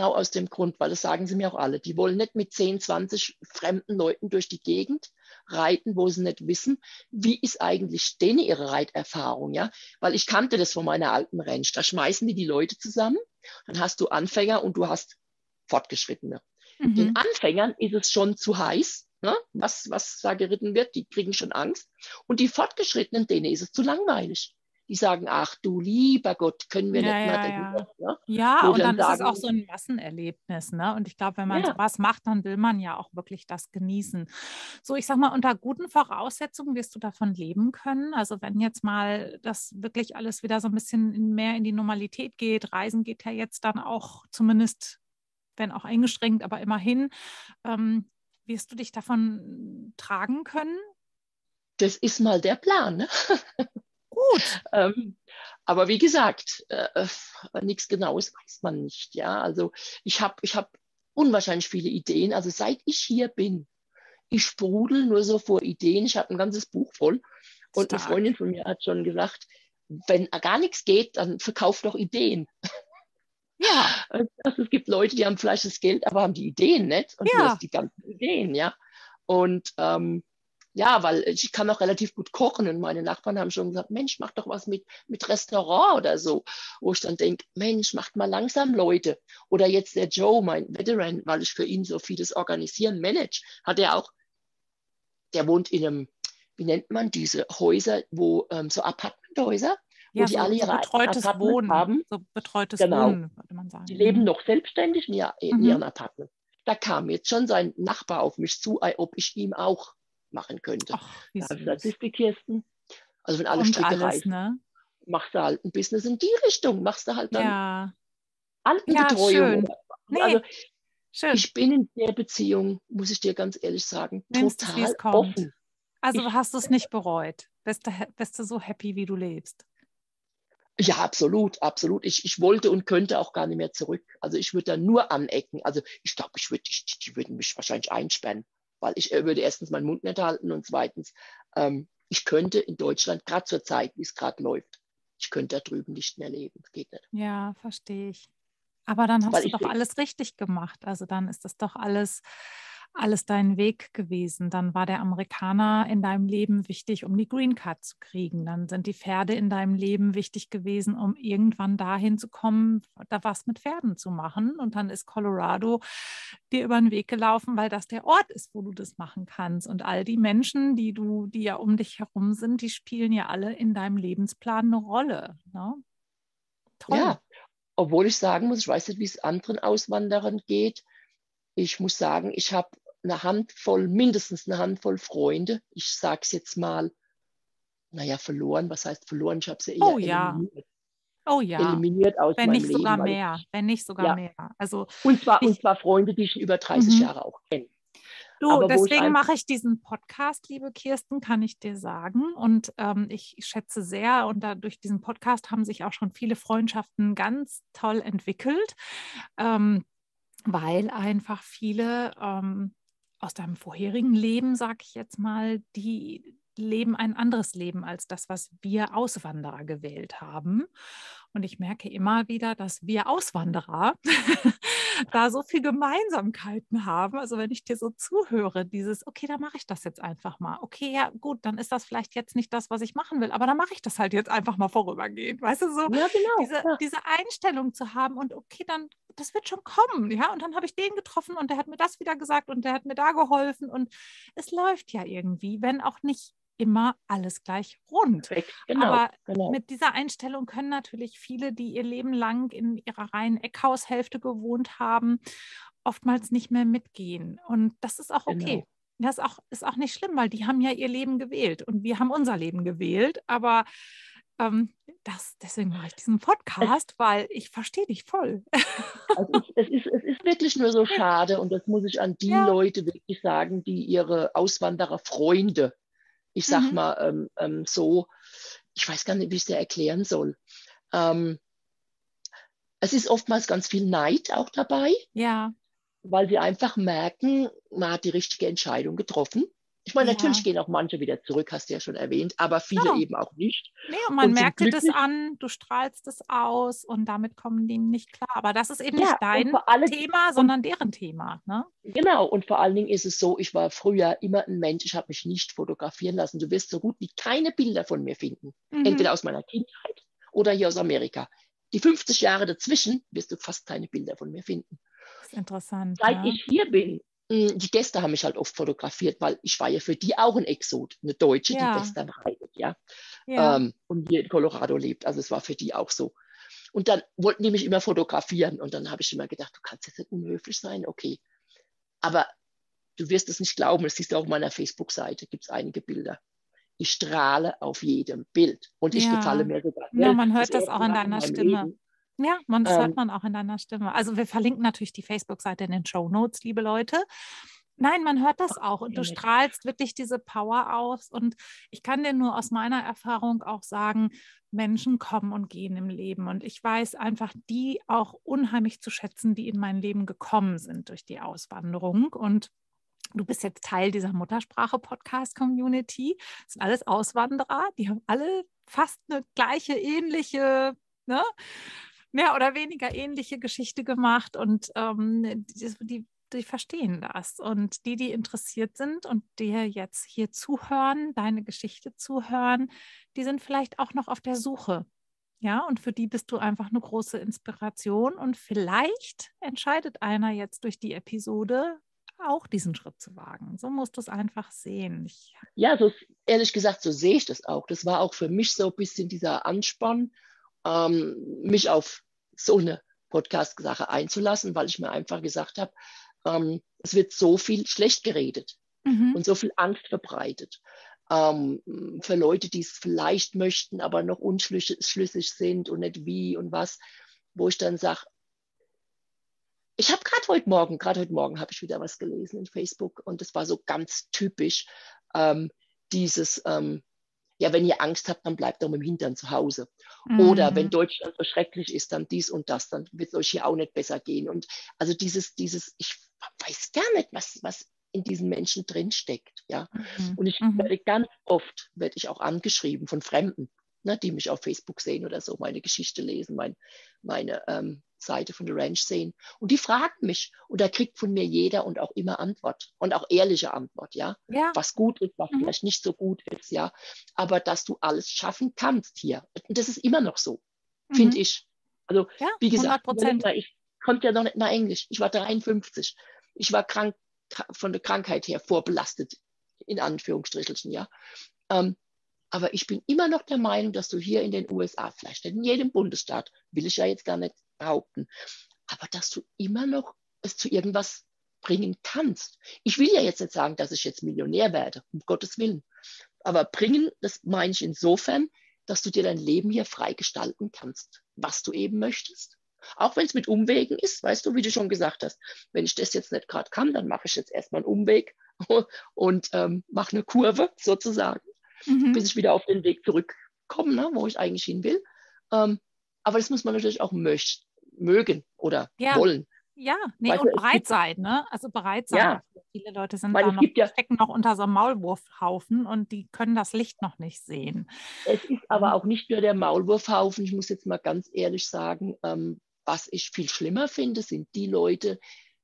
weil das sagen sie mir auch alle. Die wollen nicht mit 10, 20 fremden Leuten durch die Gegend reiten, wo sie nicht wissen, wie ist eigentlich denen ihre Reiterfahrung, ja? Weil ich kannte das von meiner alten Ranch. Da schmeißen die Leute zusammen, dann hast du Anfänger und du hast Fortgeschrittene. Den Anfängern ist es schon zu heiß. Ne? Was da geritten wird, die kriegen schon Angst. Und die Fortgeschrittenen, denen ist es zu langweilig. Die sagen, ach du lieber Gott, können wir nicht mal darüber. Ne? Ja, und dann ist es auch so ein Massenerlebnis. Ne? Und ich glaube, wenn man sowas macht, dann will man ja auch wirklich das genießen. So, ich sag mal, unter guten Voraussetzungen wirst du davon leben können. Also wenn jetzt mal das wirklich alles wieder so ein bisschen mehr in die Normalität geht, Reisen geht ja jetzt dann auch zumindest, wenn auch eingeschränkt, aber immerhin, wirst du dich davon tragen können? Das ist mal der Plan. Ne? Gut. Aber wie gesagt, nichts Genaues weiß man nicht. Ja? Also ich hab unwahrscheinlich viele Ideen. Also seit ich hier bin, ich sprudel nur so vor Ideen. Ich habe ein ganzes Buch voll. Und eine Freundin von mir hat schon gesagt, wenn gar nichts geht, dann verkauf doch Ideen. Ja. Also es gibt Leute, die haben vielleicht das Geld, aber haben die Ideen nicht und du Ja. hast die ganzen Ideen, ja. Und ja, weil ich kann auch relativ gut kochen und meine Nachbarn haben schon gesagt, Mensch, mach doch was mit Restaurant oder so. Wo ich dann denke, Mensch, macht mal langsam, Leute. Oder jetzt der Joe, mein Veteran, weil ich für ihn so vieles organisieren, manage, hat er auch, der wohnt in einem, wie nennt man diese Häuser, wo so Apartmenthäuser, wo Ja, die alle so ihre eigenen betreutes Apartments Wohnen. haben. So betreutes Genau. Wohnen, würde man sagen. Die leben noch selbstständig in Mhm. ihren Apartments. Da kam jetzt schon sein Nachbar auf mich zu, ob ich ihm auch machen könnte. Ach, wie Da habe ich gesagt, süß. siehst du, Kirsten, also wenn alle Kommt Stricke alles, reißen, ne? machst du halt ein Business in die Richtung, machst du halt dann Ja. Ja, Altenbetreuung. schön. Also Nee, schön. ich bin in der Beziehung, muss ich dir ganz ehrlich sagen, Nimmst es, wie es total kommt. offen. Also hast du es nicht bereut? Bist du so happy, wie du lebst? Ja, absolut, absolut. Ich wollte und könnte auch gar nicht mehr zurück. Also ich würde da nur anecken. Also ich glaube, die würden mich wahrscheinlich einsperren, weil ich würde erstens meinen Mund nicht halten und zweitens, ich könnte in Deutschland, gerade zur Zeit, wie es gerade läuft, ich könnte da drüben nicht mehr leben. Das geht nicht. Ja, verstehe ich. Aber dann hast Weil du ich doch alles richtig gemacht. Also dann ist das doch alles dein Weg gewesen. Dann war der Amerikaner in deinem Leben wichtig, um die Green Card zu kriegen. Dann sind die Pferde in deinem Leben wichtig gewesen, um irgendwann dahin zu kommen, da was mit Pferden zu machen. Und dann ist Colorado dir über den Weg gelaufen, weil das der Ort ist, wo du das machen kannst. Und all die Menschen, die ja um dich herum sind, die spielen ja alle in deinem Lebensplan eine Rolle. Ne? Toll. Ja, obwohl ich sagen muss, ich weiß nicht, wie es anderen Auswanderern geht. Ich muss sagen, ich habe mindestens eine Handvoll Freunde. Ich sage es jetzt mal, naja, verloren. Was heißt verloren? Ich habe sie Oh eher ja. Oh ja. eliminiert aus Wenn meinem nicht sogar Leben, weil mehr. Wenn nicht sogar ja, mehr. Also und ich, zwar Freunde, die ich schon über 30 mhm. Jahre auch kenne. Du, Aber wo ich deswegen einfach, mache ich diesen Podcast, liebe Kirsten, kann ich dir sagen. Und ich schätze sehr, und durch diesen Podcast haben sich auch schon viele Freundschaften ganz toll entwickelt, weil einfach viele aus deinem vorherigen Leben, sag ich jetzt mal, die leben ein anderes Leben als das, was wir Auswanderer gewählt haben. Und ich merke immer wieder, dass wir Auswanderer da so viel Gemeinsamkeiten haben. Also wenn ich dir so zuhöre, dieses, okay, da mache ich das jetzt einfach mal. Okay, ja gut, dann ist das vielleicht jetzt nicht das, was ich machen will, aber dann mache ich das halt jetzt einfach mal vorübergehend. Weißt du, so ja genau, ja, diese Einstellung zu haben und okay, dann, das wird schon kommen. Ja, und dann habe ich den getroffen und der hat mir das wieder gesagt und der hat mir da geholfen und es läuft ja irgendwie, wenn auch nicht immer alles gleich rund. perfekt, genau, Aber genau, mit dieser Einstellung können natürlich viele, die ihr Leben lang in ihrer reinen Eckhaushälfte gewohnt haben, oftmals nicht mehr mitgehen. Und das ist auch okay. genau. Das ist auch nicht schlimm, weil die haben ja ihr Leben gewählt und wir haben unser Leben gewählt. Aber deswegen mache ich diesen Es, Podcast, weil ich verstehe dich voll. es ist wirklich nur so schade und das muss ich an die Ja. Leute wirklich sagen, die ihre Auswandererfreunde, ich sag Mhm. mal so, ich weiß gar nicht, wie ich es dir erklären soll. Ähm, Es ist oftmals ganz viel Neid auch dabei, Ja, weil sie einfach merken, man hat die richtige Entscheidung getroffen. Ich meine, natürlich ja, gehen auch manche wieder zurück, hast du ja schon erwähnt, aber viele klar. eben auch nicht Nee, und man und sind merkt dir das glücklich. an, du strahlst es aus und damit kommen die nicht klar. Aber das ist eben nicht Ja, und dein vor allem, Thema, und sondern deren Thema. Ne? genau, und vor allen Dingen ist es so, ich war früher immer ein Mensch, ich habe mich nicht fotografieren lassen. Du wirst so gut wie keine Bilder von mir finden. Mhm. Entweder aus meiner Kindheit oder hier aus Amerika. Die 50 Jahre dazwischen wirst du fast keine Bilder von mir finden. Das ist interessant, Seit ne? ich hier bin, die Gäste haben mich halt oft fotografiert, weil ich war ja für die auch ein Exot, eine Deutsche, die Ja, Western reitet, ja, ja, und hier in Colorado lebt. Also es war für die auch so. Und dann wollten die mich immer fotografieren und dann habe ich immer gedacht, du kannst jetzt nicht unhöflich sein, okay. Aber du wirst es nicht glauben, das siehst du auch auf meiner Facebook-Seite, gibt es einige Bilder. Ich strahle auf jedem Bild und ich gefalle ja. mir sogar Ja, selbst man das hört das auch erste in Mal in deiner meinem Stimme. Leben. Ja, das hört Ähm, man auch in deiner Stimme. Also wir verlinken natürlich die Facebook-Seite in den Shownotes, liebe Leute. Nein, man hört das auch und ja, du nett. strahlst wirklich diese Power aus. Und ich kann dir nur aus meiner Erfahrung auch sagen, Menschen kommen und gehen im Leben. Und ich weiß einfach die auch unheimlich zu schätzen, die in mein Leben gekommen sind durch die Auswanderung. Und du bist jetzt Teil dieser Muttersprache-Podcast-Community. Das sind alles Auswanderer, die haben alle fast eine gleiche, ähnliche, ne? Mehr oder weniger ähnliche Geschichte gemacht und die verstehen das. Und die interessiert sind und dir jetzt hier zuhören, deine Geschichte zuhören, die sind vielleicht auch noch auf der Suche. Ja, und für die bist du einfach eine große Inspiration. Und vielleicht entscheidet einer jetzt durch die Episode auch diesen Schritt zu wagen. So musst du es einfach sehen. Ja, so ehrlich gesagt, so sehe ich das auch. Das war auch für mich so ein bisschen dieser Ansporn, mich auf so eine Podcast-Sache einzulassen, weil ich mir einfach gesagt habe, es wird so viel schlecht geredet und so viel Angst verbreitet. Für Leute, die es vielleicht möchten, aber noch unschlüssig sind und nicht wie und was, wo ich dann sage, ich habe gerade heute Morgen habe ich wieder was gelesen in Facebook und das war so ganz typisch, dieses, ja, wenn ihr Angst habt, dann bleibt doch mit dem Hintern zu Hause. Oder wenn Deutschland so schrecklich ist, dann dies und das, dann wird es euch hier auch nicht besser gehen. Und also ich weiß gar nicht, was in diesen Menschen drinsteckt. Ja? Und ich werde ganz oft, werde ich auch angeschrieben von Fremden, ne, die mich auf Facebook sehen oder so, meine Geschichte lesen, meine Seite von der Ranch sehen. Und die fragen mich und da kriegt von mir jeder und auch immer Antwort und auch ehrliche Antwort, ja. Ja. Was gut ist, was vielleicht nicht so gut ist, ja. Aber dass du alles schaffen kannst hier. Und das ist immer noch so, finde ich. Also, ja, wie gesagt, 100%. ich konnte ja noch nicht mal Englisch. Ich war 53. Ich war krank, von der Krankheit her vorbelastet, in Anführungsstrichelchen, ja. Aber ich bin immer noch der Meinung, dass du hier in den USA, vielleicht nicht in jedem Bundesstaat, will ich ja jetzt gar nicht behaupten, aber dass du immer noch es zu irgendwas bringen kannst. Ich will ja jetzt nicht sagen, dass ich jetzt Millionär werde, um Gottes Willen. Aber bringen, das meine ich insofern, dass du dir dein Leben hier frei gestalten kannst, was du eben möchtest. Auch wenn es mit Umwegen ist, weißt du, wie du schon gesagt hast, wenn ich das jetzt nicht gerade kann, dann mache ich jetzt erstmal einen Umweg und mache eine Kurve sozusagen, bis ich wieder auf den Weg zurückkomme, ne, wo ich eigentlich hin will. Aber das muss man natürlich auch mögen oder wollen. Ja, nee, weißt und du, bereit sein, ne? Also bereit sein. Ja, Viele Leute sind weil da es noch, gibt ja, stecken noch unter so einem Maulwurfhaufen und die können das Licht noch nicht sehen. es ist aber auch nicht nur der Maulwurfhaufen. Ich muss jetzt mal ganz ehrlich sagen, was ich viel schlimmer finde, sind die Leute,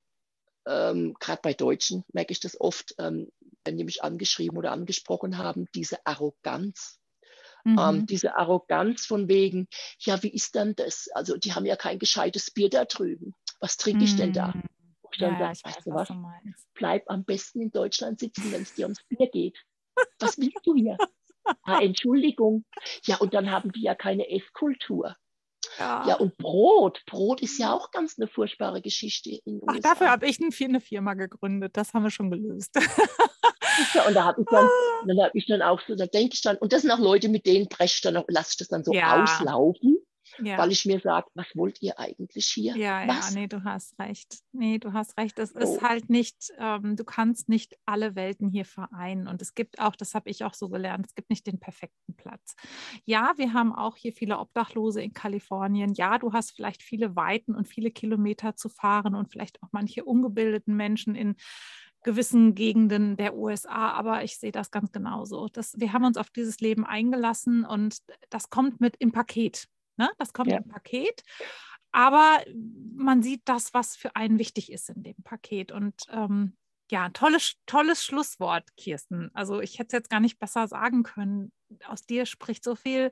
gerade bei Deutschen merke ich das oft, wenn die mich angeschrieben oder angesprochen haben, diese Arroganz. Diese Arroganz von wegen, ja, wie ist denn das? Also die haben ja kein gescheites Bier da drüben. Was trinke ich denn da? Wo ich dann sage, ich weißt weiß, du was was? du meinst. Bleib am besten in Deutschland sitzen, wenn es dir ums Bier geht. Was willst du hier? Entschuldigung. Ja, und dann haben die ja keine Esskultur. Ja, und Brot. Brot ist ja auch ganz eine furchtbare Geschichte in den Ach, USA. dafür habe ich eine Firma gegründet. Das haben wir schon gelöst. Ja, und da habe ich dann auch so, da denke ich dann, und das sind auch Leute, mit denen lasse ich das dann so auslaufen, weil ich mir sage, was wollt ihr eigentlich hier? Ja, nee, du hast recht. Nee, du hast recht. Es ist halt nicht, du kannst nicht alle Welten hier vereinen. Und es gibt auch, das habe ich auch so gelernt, es gibt nicht den perfekten Platz. Ja, wir haben auch hier viele Obdachlose in Kalifornien. Ja, du hast vielleicht viele Weiten und viele Kilometer zu fahren und vielleicht auch manche ungebildeten Menschen in gewissen Gegenden der USA, aber ich sehe das ganz genauso. Wir haben uns auf dieses Leben eingelassen und das kommt mit im Paket. Ne? Das kommt im Paket, aber man sieht das, was für einen wichtig ist in dem Paket. Und ja, tolles Schlusswort, Kirsten. Also ich hätte es jetzt gar nicht besser sagen können. Aus dir spricht so viel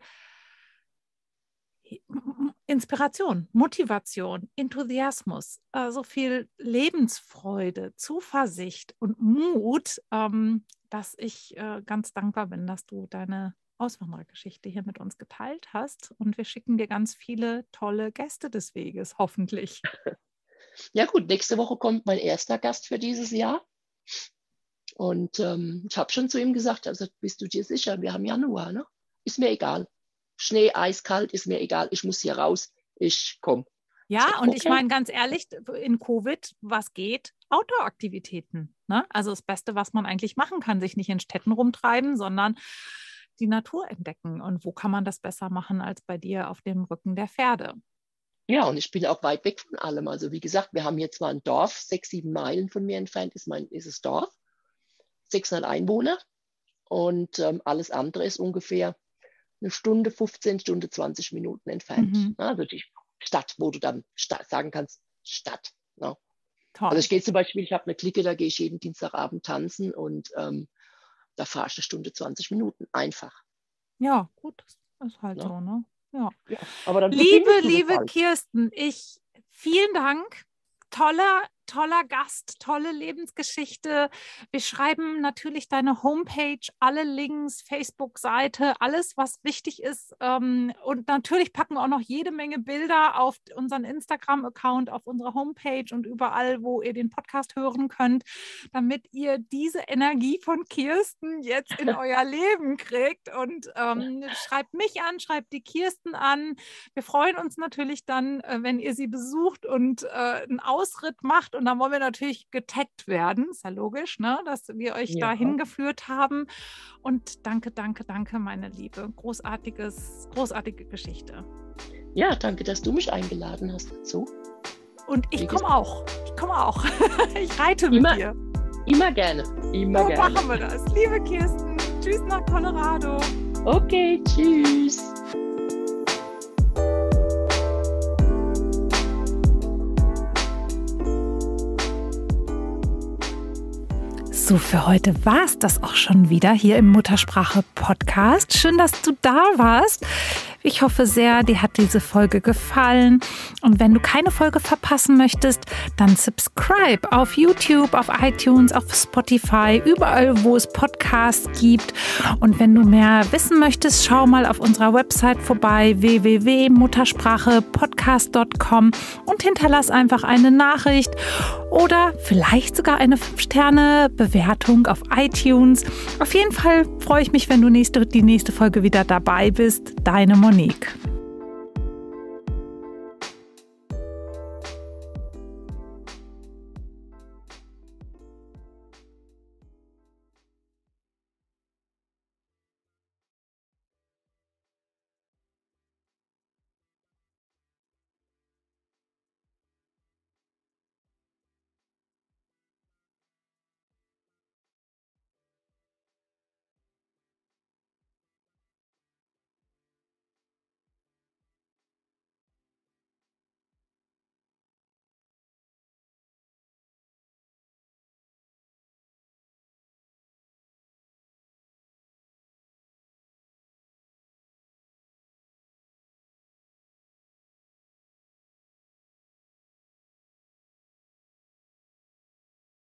Inspiration, Motivation, Enthusiasmus, so viel Lebensfreude, Zuversicht und Mut, dass ich ganz dankbar bin, dass du deine Auswanderergeschichte hier mit uns geteilt hast. Und wir schicken dir ganz viele tolle Gäste des Weges, hoffentlich. Ja gut, nächste Woche kommt mein erster Gast für dieses Jahr. Und ich habe schon zu ihm gesagt, also bist du dir sicher, wir haben Januar, ne? Ist mir egal. Schnee, eiskalt, ist mir egal. Ich muss hier raus. Ich komme. Ja, und ich meine ganz ehrlich, in Covid, was geht? Outdoor-Aktivitäten. Ne? Also das Beste, was man eigentlich machen kann, sich nicht in Städten rumtreiben, sondern die Natur entdecken. Und wo kann man das besser machen als bei dir auf dem Rücken der Pferde? Ja, und ich bin auch weit weg von allem. Also wie gesagt, wir haben hier zwar ein Dorf, 6, 7 Meilen von mir entfernt ist das Dorf, 600 Einwohner und alles andere ist ungefähr eine Stunde 15, Stunde 20 Minuten entfernt. Mhm. Also die Stadt, wo du dann sagen kannst, Stadt. Ne? Toll. Also ich gehe zum Beispiel, ich habe eine Clique, da gehe ich jeden Dienstagabend tanzen und da fahre ich eine Stunde 20 Minuten, einfach. Ja, gut, das ist halt Ne? so, ne? Ja. Ja, aber dann Liebe Kirsten, vielen Dank. Toller Gast, tolle Lebensgeschichte. Wir schreiben natürlich deine Homepage, alle Links, Facebook-Seite, alles, was wichtig ist. Und natürlich packen wir auch noch jede Menge Bilder auf unseren Instagram-Account, auf unsere Homepage und überall, wo ihr den Podcast hören könnt, damit ihr diese Energie von Kirsten jetzt in euer Leben kriegt. Und schreibt mich an, schreibt die Kirsten an. Wir freuen uns natürlich dann, wenn ihr sie besucht und einen Ausritt macht. Und dann wollen wir natürlich getaggt werden. Ist ja logisch, ne? Dass wir euch dahin geführt haben. Und danke, meine Liebe. Großartige Geschichte. Ja, danke, dass du mich eingeladen hast dazu. Und ich komme auch. Ich reite mit dir. Immer gerne. So machen wir das. Liebe Kirsten, tschüss nach Colorado. Okay, tschüss. So, für heute war es das auch schon wieder hier im Muttersprache-Podcast. Schön, dass du da warst. Ich hoffe sehr, dir hat diese Folge gefallen. Und wenn du keine Folge verpassen möchtest, dann subscribe auf YouTube, auf iTunes, auf Spotify, überall, wo es Podcasts gibt. Und wenn du mehr wissen möchtest, schau mal auf unserer Website vorbei, www.muttersprachepodcast.com, und hinterlass einfach eine Nachricht oder vielleicht sogar eine 5-Sterne-Bewertung auf iTunes. Auf jeden Fall freue ich mich, wenn du die nächste Folge wieder dabei bist. Deine Monique.